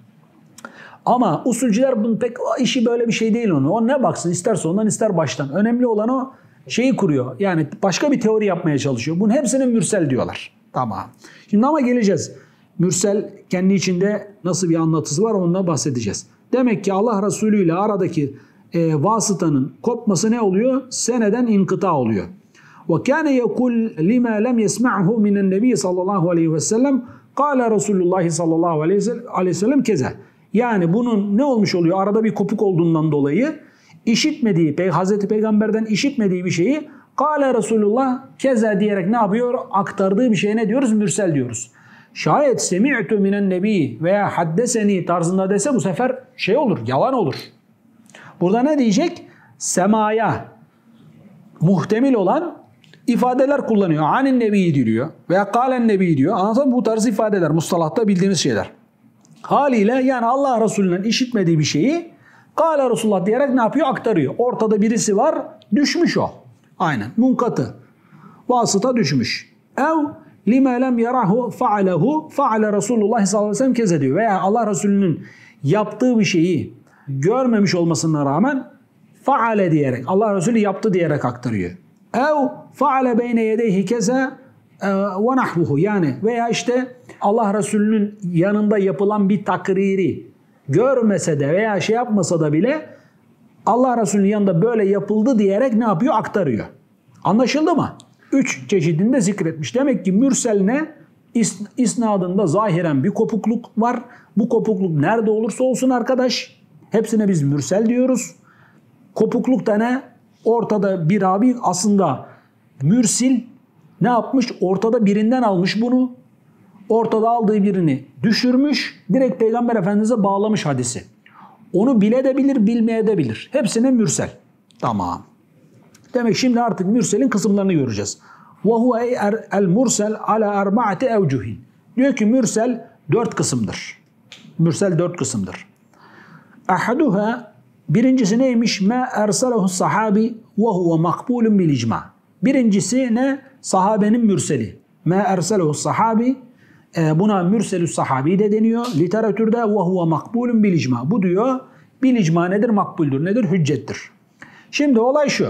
Ama usulcüler bunun pek işi böyle bir şey değil onun. O ne baksın, ister sondan ister baştan. Önemli olan o şeyi kuruyor. Yani başka bir teori yapmaya çalışıyor. Bunun hepsine mürsel diyorlar. Tamam. Şimdi ama geleceğiz. Mürsel kendi içinde nasıl bir anlatısı var onunla bahsedeceğiz. Demek ki Allah Resulü ile aradaki e, vasıtanın kopması ne oluyor? Seneden inkıta oluyor. وَكَانَ يَقُلْ لِمَا لَمْ يَسْمَعْهُ مِنَ النَّبِيِّ sallallahu aleyhi ve sellem قَالَ Resulullah sallallahu aleyhi ve sellem keza. Yani bunun ne olmuş oluyor? Arada bir kopuk olduğundan dolayı işitmediği, Hazreti Peygamber'den işitmediği bir şeyi قَالَ Resulullah keza diyerek ne yapıyor? Aktardığı bir şeye ne diyoruz? Mürsel diyoruz. Şayet semi'tu minen nebi veya haddeseni tarzında dese bu sefer şey olur, yalan olur. Burada ne diyecek? Semaya muhtemel olan ifadeler kullanıyor. Anin nebi diyor veya kalen nebi diyor. Anladın mı? Bu tarz ifadeler mustalahta bildiğiniz şeyler. Haliyle yani Allah Resulü'nün işitmediği bir şeyi kâle Resulullah diyerek ne yapıyor? Aktarıyor. Ortada birisi var, düşmüş o. Aynen. Munkatı. Vasıta düşmüş. Ev lima lem yarahu faalehu faale Resulullah sallallahu aleyhi ve sellem keze diyor. Veya Allah Resulü'nün yaptığı bir şeyi görmemiş olmasına rağmen faale diyerek, Allah Resulü yaptı diyerek aktarıyor. Ev faale beyne yedeyhi keze ve nahvuhu, yani veya işte Allah Resulü'nün yanında yapılan bir takriri görmese de veya şey yapmasa da bile Allah Resulü'nün yanında böyle yapıldı diyerek ne yapıyor? Aktarıyor. Anlaşıldı mı? Üç çeşidinde zikretmiş. Demek ki mürsel ne? İsnadında zahiren bir kopukluk var. Bu kopukluk nerede olursa olsun arkadaş, hepsine biz mürsel diyoruz. Kopukluk da ne? Ortada bir ravi aslında mürsil ne yapmış? Ortada birinden almış bunu. Ortada aldığı birini düşürmüş. Direkt Peygamber Efendimiz'e bağlamış hadisi. Onu bile de bilir, bilmeye de bilir. Hepsine mürsel. Tamam. Demek şimdi artık mürselin kısımlarını göreceğiz. وَهُوَ الْمُرْسَلْ عَلَى أَرْبَعَةِ اَوْجُهٍ. Diyor ki mürsel dört kısımdır. Mürsel dört kısımdır. Ahaduha, birincisi neymiş? مَا اَرْسَلَهُ الصَّحَابِ وَهُوَ مَقْبُولٌ بِالْاِجْمَعِ. Birincisi ne? Sahabenin mürseli. مَا اَرْسَلَهُ الصَّحَابِ. Buna mürselü sahabi de deniyor. Literatürde وَهُوَ مَقْبُولٌ بِالْاِجْمَعِ. Bu diyor bil icma nedir? Makbuldür. Nedir? Hüccettir. Şimdi olay şu.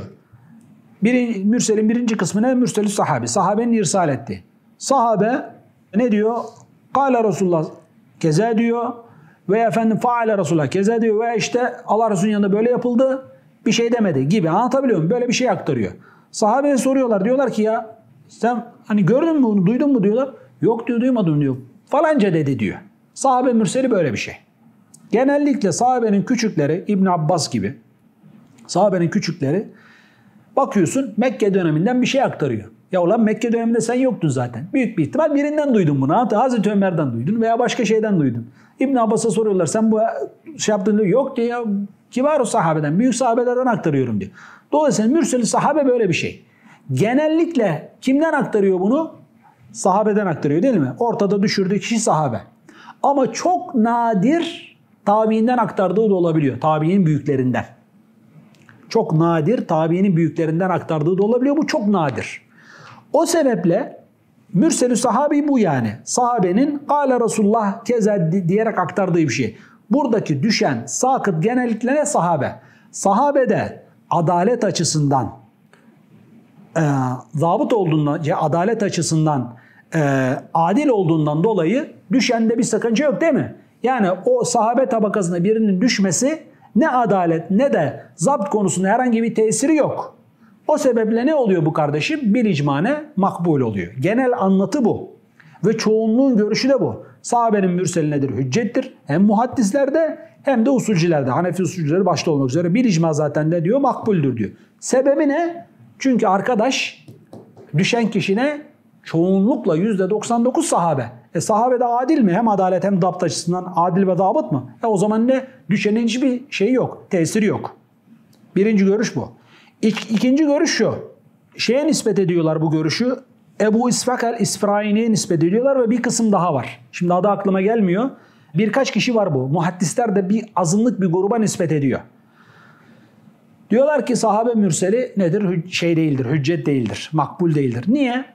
Bir, mürselin birinci kısmı ne? Mürselü sahabi. Sahabenin irsal etti. Sahabe ne diyor? Kâle Resulullah keza diyor. Veya efendim faale Resulullah keza diyor. Veya işte Allah Resulü'nün yanında böyle yapıldı. Bir şey demedi gibi. Anlatabiliyor muyum? Böyle bir şey aktarıyor. Sahabeye soruyorlar. Diyorlar ki ya sen hani gördün mü bunu? Duydun mu diyorlar. Yok diyor, duymadım diyor. Falanca dedi diyor. Sahabe mürseli böyle bir şey. Genellikle sahabenin küçükleri İbn Abbas gibi sahabenin küçükleri bakıyorsun Mekke döneminden bir şey aktarıyor. Ya ulan Mekke döneminde sen yoktun zaten. Büyük bir ihtimal birinden duydun bunu. Hazreti Ömer'den duydun veya başka şeyden duydun. İbn Abbas'a soruyorlar sen bu şey yaptın diyor. Yok diyor ya, kibar o sahabeden, büyük sahabelerden aktarıyorum diyor. Dolayısıyla mürsel sahabe böyle bir şey. Genellikle kimden aktarıyor bunu? Sahabeden aktarıyor değil mi? Ortada düşürdüğü kişi sahabe. Ama çok nadir tabiinden aktardığı da olabiliyor. Tabiinin büyüklerinden. Çok nadir tabiinin büyüklerinden aktardığı da olabiliyor. Bu çok nadir. O sebeple mürselü sahabi bu yani. Sahabenin kâle Resulullah keza diyerek aktardığı bir şey. Buradaki düşen sakıt genellikle ne? Sahabe. Sahabede adalet açısından e, zabıt olduğundan, adalet açısından e, adil olduğundan dolayı düşende bir sakınca yok değil mi? Yani o sahabe tabakasında birinin düşmesi ne adalet ne de zapt konusunda herhangi bir tesiri yok. O sebeple ne oluyor bu kardeşim? Bil icmane makbul oluyor. Genel anlatı bu. Ve çoğunluğun görüşü de bu. Sahabenin mürseli nedir? Hüccettir. Hem muhaddislerde hem de usulcülerde. Hanefi usulcüleri başta olmak üzere bir icma zaten ne diyor? Makbuldür diyor. Sebebi ne? Çünkü arkadaş düşen kişine çoğunlukla yüzde doksan dokuz sahabe. E sahabe de adil mi? Hem adalet hem dapt açısından adil ve dabıt mı? E o zaman ne? Düşenin hiçbir şeyi yok. Tesiri yok. Birinci görüş bu. İk, ikinci görüş şu. Şeye nispet ediyorlar bu görüşü. Ebu İshak el-İsfirayini'ye nispet ediyorlar ve bir kısım daha var. Şimdi adı aklıma gelmiyor. Birkaç kişi var bu. Muhaddisler de bir azınlık bir gruba nispet ediyor. Diyorlar ki sahabe mürseli nedir? Şey değildir, hüccet değildir, makbul değildir. Niye?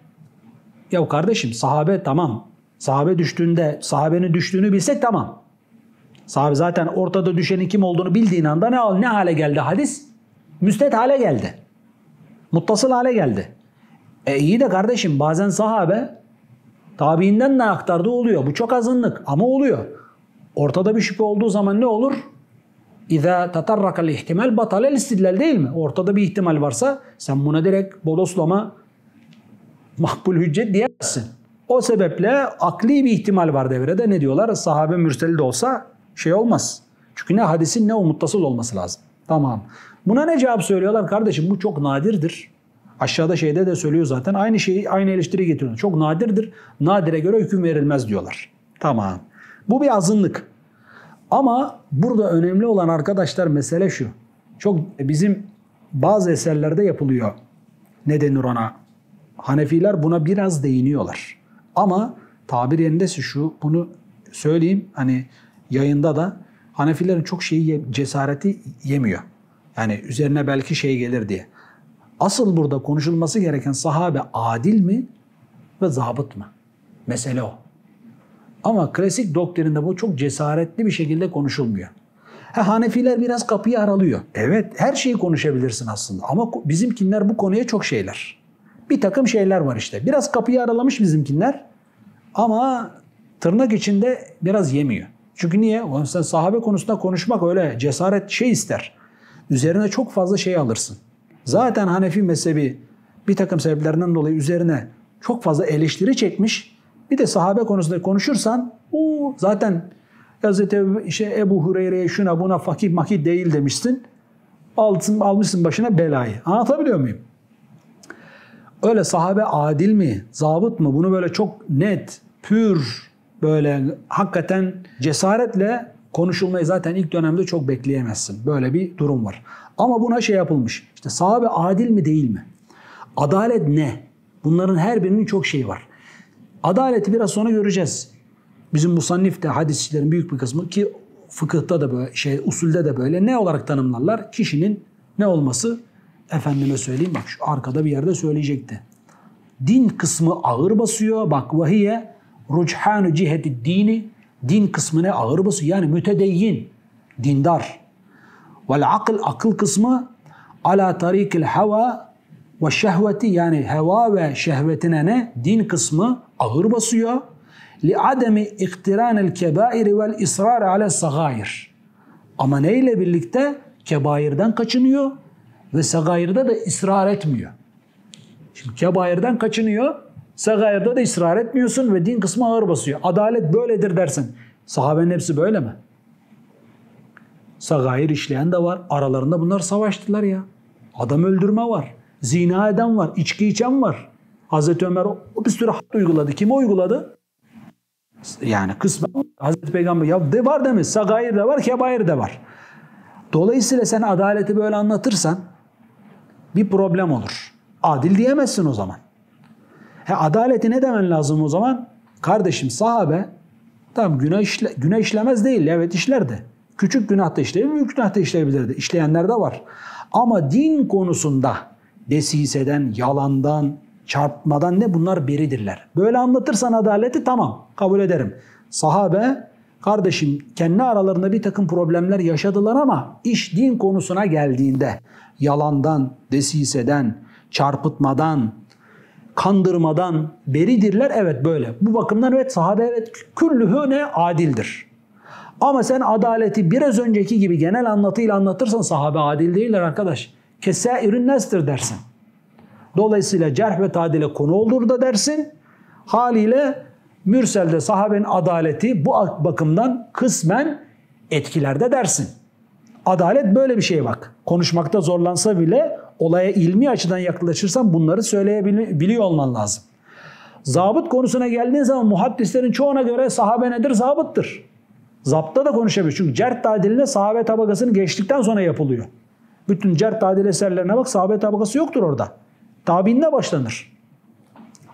Ya kardeşim sahabe tamam. Sahabe düştüğünde, sahabenin düştüğünü bilsek tamam. Sahabe zaten ortada düşenin kim olduğunu bildiğin anda ne, ne hale geldi hadis? Müsned hale geldi. Muttasıl hale geldi. E iyi de kardeşim bazen sahabe tabiinden de aktardığı oluyor. Bu çok azınlık ama oluyor. Ortada bir şüphe olduğu zaman ne olur? İza tatarrakal ihtimal batalel istidlal değil mi? Ortada bir ihtimal varsa sen buna direkt bodoslama makbul hüccet diyemezsin. O sebeple akli bir ihtimal var devrede. Ne diyorlar? Sahabe mürseli de olsa şey olmaz. Çünkü ne hadisin ne o muttasıl olması lazım. Tamam. Buna ne cevap söylüyorlar? Kardeşim bu çok nadirdir. Aşağıda şeyde de söylüyor zaten. Aynı şeyi, aynı eleştiri getiriyorlar. Çok nadirdir. Nadire göre hüküm verilmez diyorlar. Tamam. Bu bir azınlık. Ama burada önemli olan arkadaşlar mesele şu. Çok bizim bazı eserlerde yapılıyor. Ne denir ona? Hanefiler buna biraz değiniyorlar. Ama tabir yerindeyse şu, bunu söyleyeyim hani yayında da Hanefilerin çok şeyi cesareti yemiyor. Yani üzerine belki şey gelir diye. Asıl burada konuşulması gereken sahabe adil mi ve zabıt mı? Mesele o. Ama klasik doktrinde bu çok cesaretli bir şekilde konuşulmuyor. Ha, Hanefiler biraz kapıyı aralıyor. Evet, her şeyi konuşabilirsin aslında. Ama bizimkinler bu konuya çok şeyler. Bir takım şeyler var işte. Biraz kapıyı aralamış bizimkinler. Ama tırnak içinde biraz yemiyor. Çünkü niye? Sen sahabe konusunda konuşmak öyle cesaret şey ister. Üzerine çok fazla şey alırsın. Zaten Hanefi mezhebi bir takım sebeplerinden dolayı üzerine çok fazla eleştiri çekmiş. Bir de sahabe konusunda konuşursan o zaten Hazreti işte Ebu Hureyre'ye şuna buna fakih makih değil demişsin. Alsın, almışsın başına belayı. Anlatabiliyor muyum? Öyle sahabe adil mi, zabıt mı? Bunu böyle çok net, pür, böyle hakikaten cesaretle konuşulmayı zaten ilk dönemde çok bekleyemezsin. Böyle bir durum var. Ama buna şey yapılmış. İşte sahabe adil mi değil mi? Adalet ne? Bunların her birinin çok şeyi var. Adaleti biraz sonra göreceğiz. Bizim musannifte hadisçilerin büyük bir kısmı ki fıkıhta da böyle, şey usulde de böyle ne olarak tanımlarlar? Kişinin ne olması? Efendime söyleyeyim bak şu arkada bir yerde söyleyecekti. Din kısmı ağır basıyor. Bak vahiye ruchhanu ciheti dini. Din kısmına ağır basıyor. Yani mütedeyyin, dindar. Vel akıl, akıl kısmı ala tarikil hava ve şehveti yani heva ve şehvetine ne? Din kısmı ağır basıyor. Li ademi iktiranel kebairi vel israr ala sagair. Ama neyle birlikte? Kebairden kaçınıyor ve sagairde de ısrar etmiyor. Şimdi kebairden kaçınıyor, sagairde de ısrar etmiyorsun ve din kısmı ağır basıyor. Adalet böyledir dersin. Sahabenin hepsi böyle mi? Sagair işleyen de var. Aralarında bunlar savaştılar ya. Adam öldürme var. Zina eden var. İçki içen var. Hazreti Ömer o bir sürü had uyguladı. Kime uyguladı? Yani kısmen Hazreti Peygamber ya de var değil mi? Sagair de var, kebair de var. Dolayısıyla sen adaleti böyle anlatırsan bir problem olur. Adil diyemezsin o zaman. He, adaleti ne demen lazım o zaman? Kardeşim sahabe tamam günah, işle, günah işlemez değil. Evet işlerdi. Küçük günah da işleyebilir, büyük günah da işleyebilirdi. İşleyenler de var. Ama din konusunda desiseden, yalandan, çarpmadan ne bunlar beridirler. Böyle anlatırsan adaleti tamam kabul ederim. Sahabe kardeşim kendi aralarında bir takım problemler yaşadılar ama iş din konusuna geldiğinde yalandan, desiseden, çarpıtmadan, kandırmadan beridirler. Evet böyle. Bu bakımdan evet sahabe evet küllühü ne adildir. Ama sen adaleti biraz önceki gibi genel anlatıyla anlatırsan sahabe adil değiller arkadaş. Kesâirün nestir dersin. Dolayısıyla cerh ve tadile konu olur da dersin. Haliyle mürselde sahabenin adaleti bu bakımdan kısmen etkilerde dersin. Adalet böyle bir şey bak. Konuşmakta zorlansa bile olaya ilmi açıdan yaklaşırsan bunları söyleyebiliyor olman lazım. Zabıt konusuna geldiğin zaman muhaddislerin çoğuna göre sahabe nedir? Zabıttır. Zapta da konuşabilir. Çünkü cerh tadiline sahabe tabakasını geçtikten sonra yapılıyor. Bütün cerh tadil eserlerine bak sahabe tabakası yoktur orada. Tabiinde başlanır.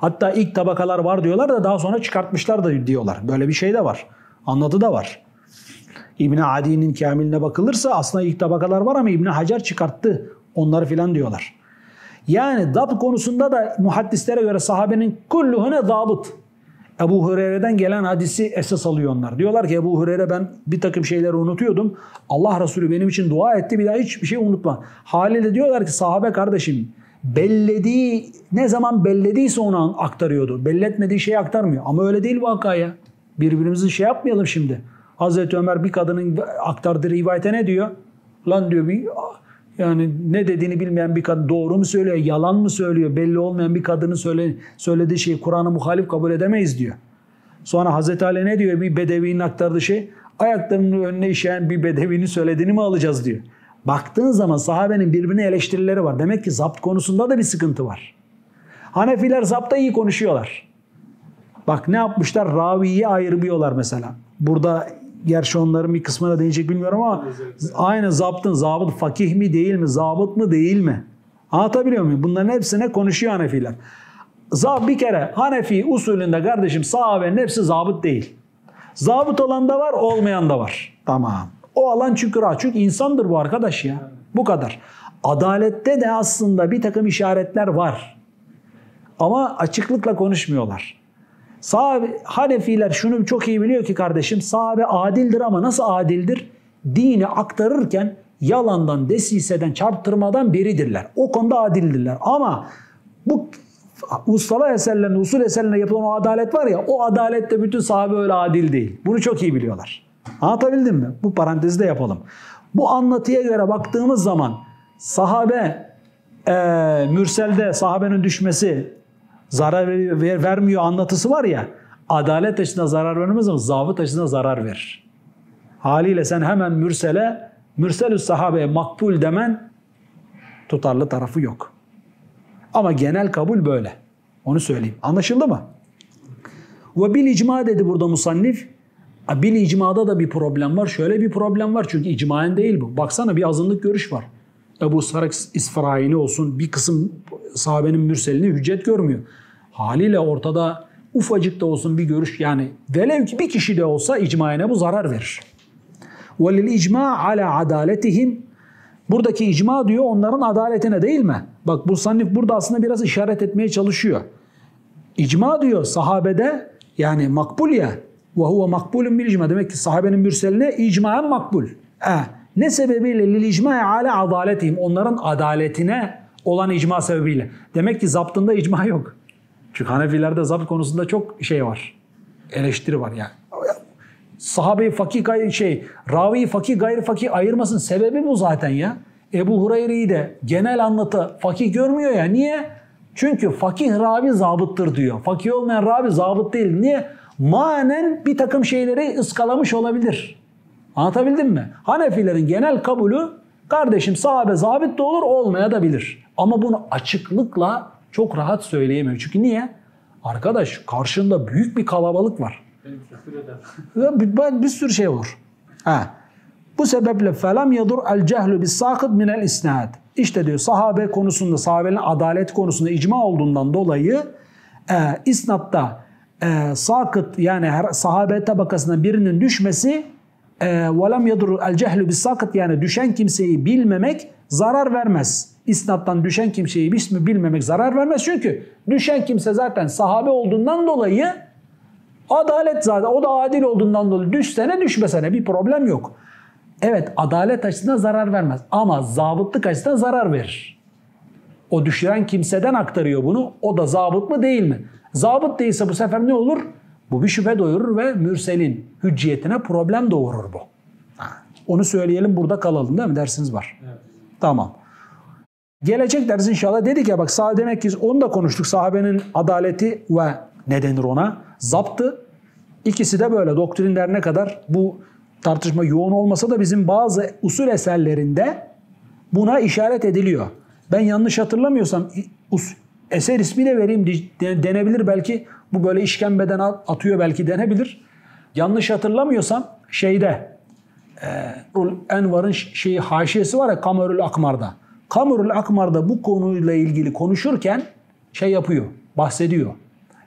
Hatta ilk tabakalar var diyorlar da daha sonra çıkartmışlar da diyorlar. Böyle bir şey de var. Anlatı da var. İbn-i Adi'nin Kamiline bakılırsa aslında ilk tabakalar var ama İbn Hacer çıkarttı onları filan diyorlar. Yani dabt konusunda da muhaddislere göre sahabenin kulluhune zabıt. Ebu Hureyre'den gelen hadisi esas alıyor onlar. Diyorlar ki Ebu Hureyre ben bir takım şeyleri unutuyordum. Allah Resulü benim için dua etti, bir daha hiçbir şey unutma. Haliyle diyorlar ki sahabe kardeşim bellediği, ne zaman bellediyse onu aktarıyordu. Belletmediği şeyi aktarmıyor. Ama öyle değil vakaya. Birbirimizi şey yapmayalım şimdi. Hazreti Ömer bir kadının aktardığı rivayete ne diyor? Lan diyor bir yani ne dediğini bilmeyen bir kadın doğru mu söylüyor, yalan mı söylüyor, belli olmayan bir kadının söyle, söylediği şeyi Kur'an'a muhalif kabul edemeyiz diyor. Sonra Hazreti Ali ne diyor? Bir bedevinin aktardığı şey, ayaklarının önüne işeyen bir bedevinin söylediğini mi alacağız diyor. Baktığın zaman sahabenin birbirine eleştirileri var. Demek ki zapt konusunda da bir sıkıntı var. Hanefiler zapta iyi konuşuyorlar. Bak ne yapmışlar? Raviyi ayırmıyorlar mesela. Burada gerçi onların bir kısmına değinecek bilmiyorum ama aynı zaptın, zabıt fakih mi değil mi, zabıt mı değil mi? Anlatabiliyor muyum? Bunların hepsine konuşuyor Hanefiler. Zab bir kere Hanefi usulünde kardeşim sahabenin hepsi zabıt değil. Zabıt olan da var, olmayan da var. Tamam. O alan çünkü rahat. Çünkü insandır bu arkadaş ya. Bu kadar. Adalette de aslında bir takım işaretler var. Ama açıklıkla konuşmuyorlar. Sahabe, Hanefiler şunu çok iyi biliyor ki kardeşim, sahabe adildir ama nasıl adildir? Dini aktarırken yalandan, desiseden, çarptırmadan beridirler. O konuda adildirler. Ama bu ustalar eserlerinde, usul eserlerinde yapılan o adalet var ya, o adalette bütün sahabe öyle adil değil. Bunu çok iyi biliyorlar. Anlatabildim mi? Bu parantezi de yapalım. Bu anlatıya göre baktığımız zaman sahabe e, mürselde sahabenin düşmesi zarar veriyor, ver, vermiyor anlatısı var ya, adalet açısından zarar vermez ama zabıt açısından zarar verir. Haliyle sen hemen mürsele, mürselü sahabeye makbul demen tutarlı tarafı yok. Ama genel kabul böyle. Onu söyleyeyim. Anlaşıldı mı? Ve bil icma dedi burada musannif. Bil icmada da bir problem var. Şöyle bir problem var çünkü icmaen değil bu. Baksana bir azınlık görüş var. Ebu Sarak İsfaraini olsun bir kısım sahabenin mürselini hüccet görmüyor. Haliyle ortada ufacık da olsun bir görüş, yani velev ki bir kişi de olsa icmaene bu zarar verir. وَلِلْ اِجْمَا عَلَى عَدَالَتِهِمْ Buradaki icma diyor onların adaletine değil mi? Bak bu sannif burada aslında biraz işaret etmeye çalışıyor. İcma diyor sahabede yani makbul ya. وَهُوَ مَقْبُولٌ بِالْاِجْمَا Demek ki sahabenin mürseline icmaen makbul. E, ne sebebiyle? لِلْاِجْمَاءِ عَلَى عَدَالَتِهِمْ Onların adaletine olan icma sebebiyle. Demek ki zaptında icma yok. Çünkü Hanefilerde zapt konusunda çok şey var. Eleştiri var yani. Sahabeyi fakih gayri şey, raviyi fakih gayri fakih ayırmasın sebebi bu zaten ya. Ebu Hureyre'yi de genel anlatı fakih görmüyor ya. Niye? Çünkü fakih ravi zabıttır diyor. Fakih olmayan ravi zabıt değil. Niye? Manen bir takım şeyleri ıskalamış olabilir. Anlatabildim mi? Hanefilerin genel kabulü kardeşim sahabe zabit de olur, olmaya da bilir. Ama bunu açıklıkla çok rahat söyleyemiyor. Çünkü niye? Arkadaş karşında büyük bir kalabalık var. Bir, bir sürü şey olur. Ha. Bu sebeple felam yadur el cehlu bis sakıt minel isnad. İşte diyor sahabe konusunda, sahabenin adalet konusunda icma olduğundan dolayı e, isnatta e, sakıt yani her sahabe tabakasından birinin düşmesi velam yadur el cehlu bis sakıt yani düşen kimseyi bilmemek zarar vermez. İsnattan düşen kimseyi bilmemek zarar vermez. Çünkü düşen kimse zaten sahabe olduğundan dolayı adalet zaten. O da adil olduğundan dolayı düşsene düşmesene bir problem yok. Evet adalet açısından zarar vermez. Ama zabıtlık açısından zarar verir. O düşüren kimseden aktarıyor bunu. O da zabıt mı değil mi? Zabıt değilse bu sefer ne olur? Bu bir şüphe doğurur ve mürselin hücciyetine problem doğurur bu. Onu söyleyelim burada kalalım değil mi? Dersiniz var. Evet. Tamam. Gelecek ders inşallah dedik ya bak sağ demek ki onu da konuştuk. Sahabenin adaleti ve ne denir ona? Zaptı. İkisi de böyle doktrinler ne kadar bu tartışma yoğun olmasa da bizim bazı usul eserlerinde buna işaret ediliyor. Ben yanlış hatırlamıyorsam eser ismi de vereyim denebilir belki. Bu böyle işkembeden atıyor belki denebilir. Yanlış hatırlamıyorsam şeyde e, Envar'ın şeyi haşiyesi var ya Kamerül Akmar'da. Kamerül Akmar'da bu konuyla ilgili konuşurken şey yapıyor, bahsediyor.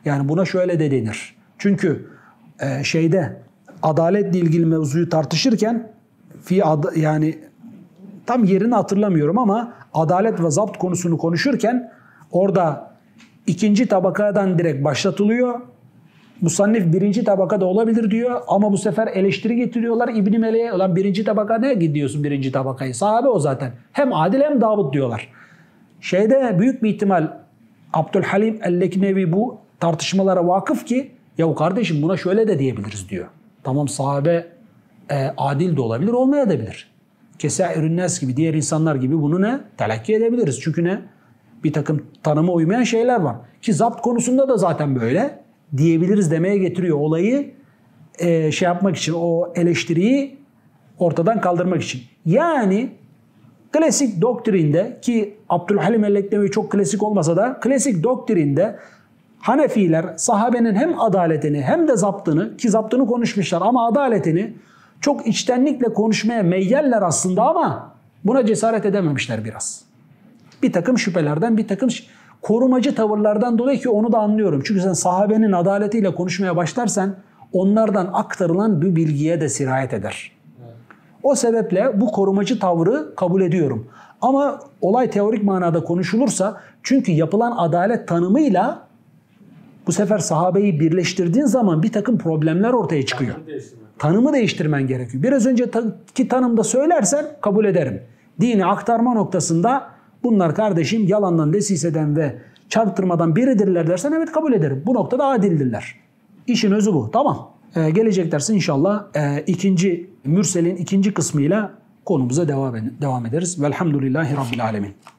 Yani buna şöyle de denir. Çünkü e, şeyde adaletle ilgili mevzuyu tartışırken fi ad, yani tam yerini hatırlamıyorum ama adalet ve zapt konusunu konuşurken orada ikinci tabakadan direkt başlatılıyor. Musannif birinci tabakada olabilir diyor ama bu sefer eleştiri getiriyorlar İbn-i Mele'ye. Ulan birinci tabaka ne gidiyorsun birinci tabakayı? Sahabe o zaten. Hem adil hem Davud diyorlar. Şeyde büyük bir ihtimal Abdülhalim El-Leknevi bu tartışmalara vakıf ki ya kardeşim buna şöyle de diyebiliriz diyor. Tamam sahabe e, adil de olabilir olmayabilir. Kesairün nas gibi diğer insanlar gibi bunu ne? Telakki edebiliriz. Çünkü ne? Bir takım tanıma uymayan şeyler var. Ki zapt konusunda da zaten böyle diyebiliriz demeye getiriyor olayı e, şey yapmak için o eleştiriyi ortadan kaldırmak için. Yani klasik doktrinde ki Abdülhalim El-Leknevi çok klasik olmasa da klasik doktrinde Hanefiler sahabenin hem adaletini hem de zaptını ki zaptını konuşmuşlar ama adaletini çok içtenlikle konuşmaya meyyeller aslında ama buna cesaret edememişler biraz. Bir takım şüphelerden, bir takım korumacı tavırlardan dolayı ki onu da anlıyorum. Çünkü sen sahabenin adaletiyle konuşmaya başlarsan onlardan aktarılan bir bilgiye de sirayet eder. O sebeple bu korumacı tavrı kabul ediyorum. Ama olay teorik manada konuşulursa çünkü yapılan adalet tanımıyla bu sefer sahabeyi birleştirdiğin zaman bir takım problemler ortaya çıkıyor. Tanımı değiştirmen gerekiyor. Biraz önceki tanımda söylersen kabul ederim. Dini aktarma noktasında bunlar kardeşim yalandan, desiseden ve çarptırmadan biridirler dersen evet kabul ederim. Bu noktada adildirler. İşin özü bu. Tamam. Ee, gelecek dersin inşallah e, ikinci Mürsel'in ikinci kısmıyla konumuza devam, devam ederiz. Velhamdülillahi Rabbil Alemin.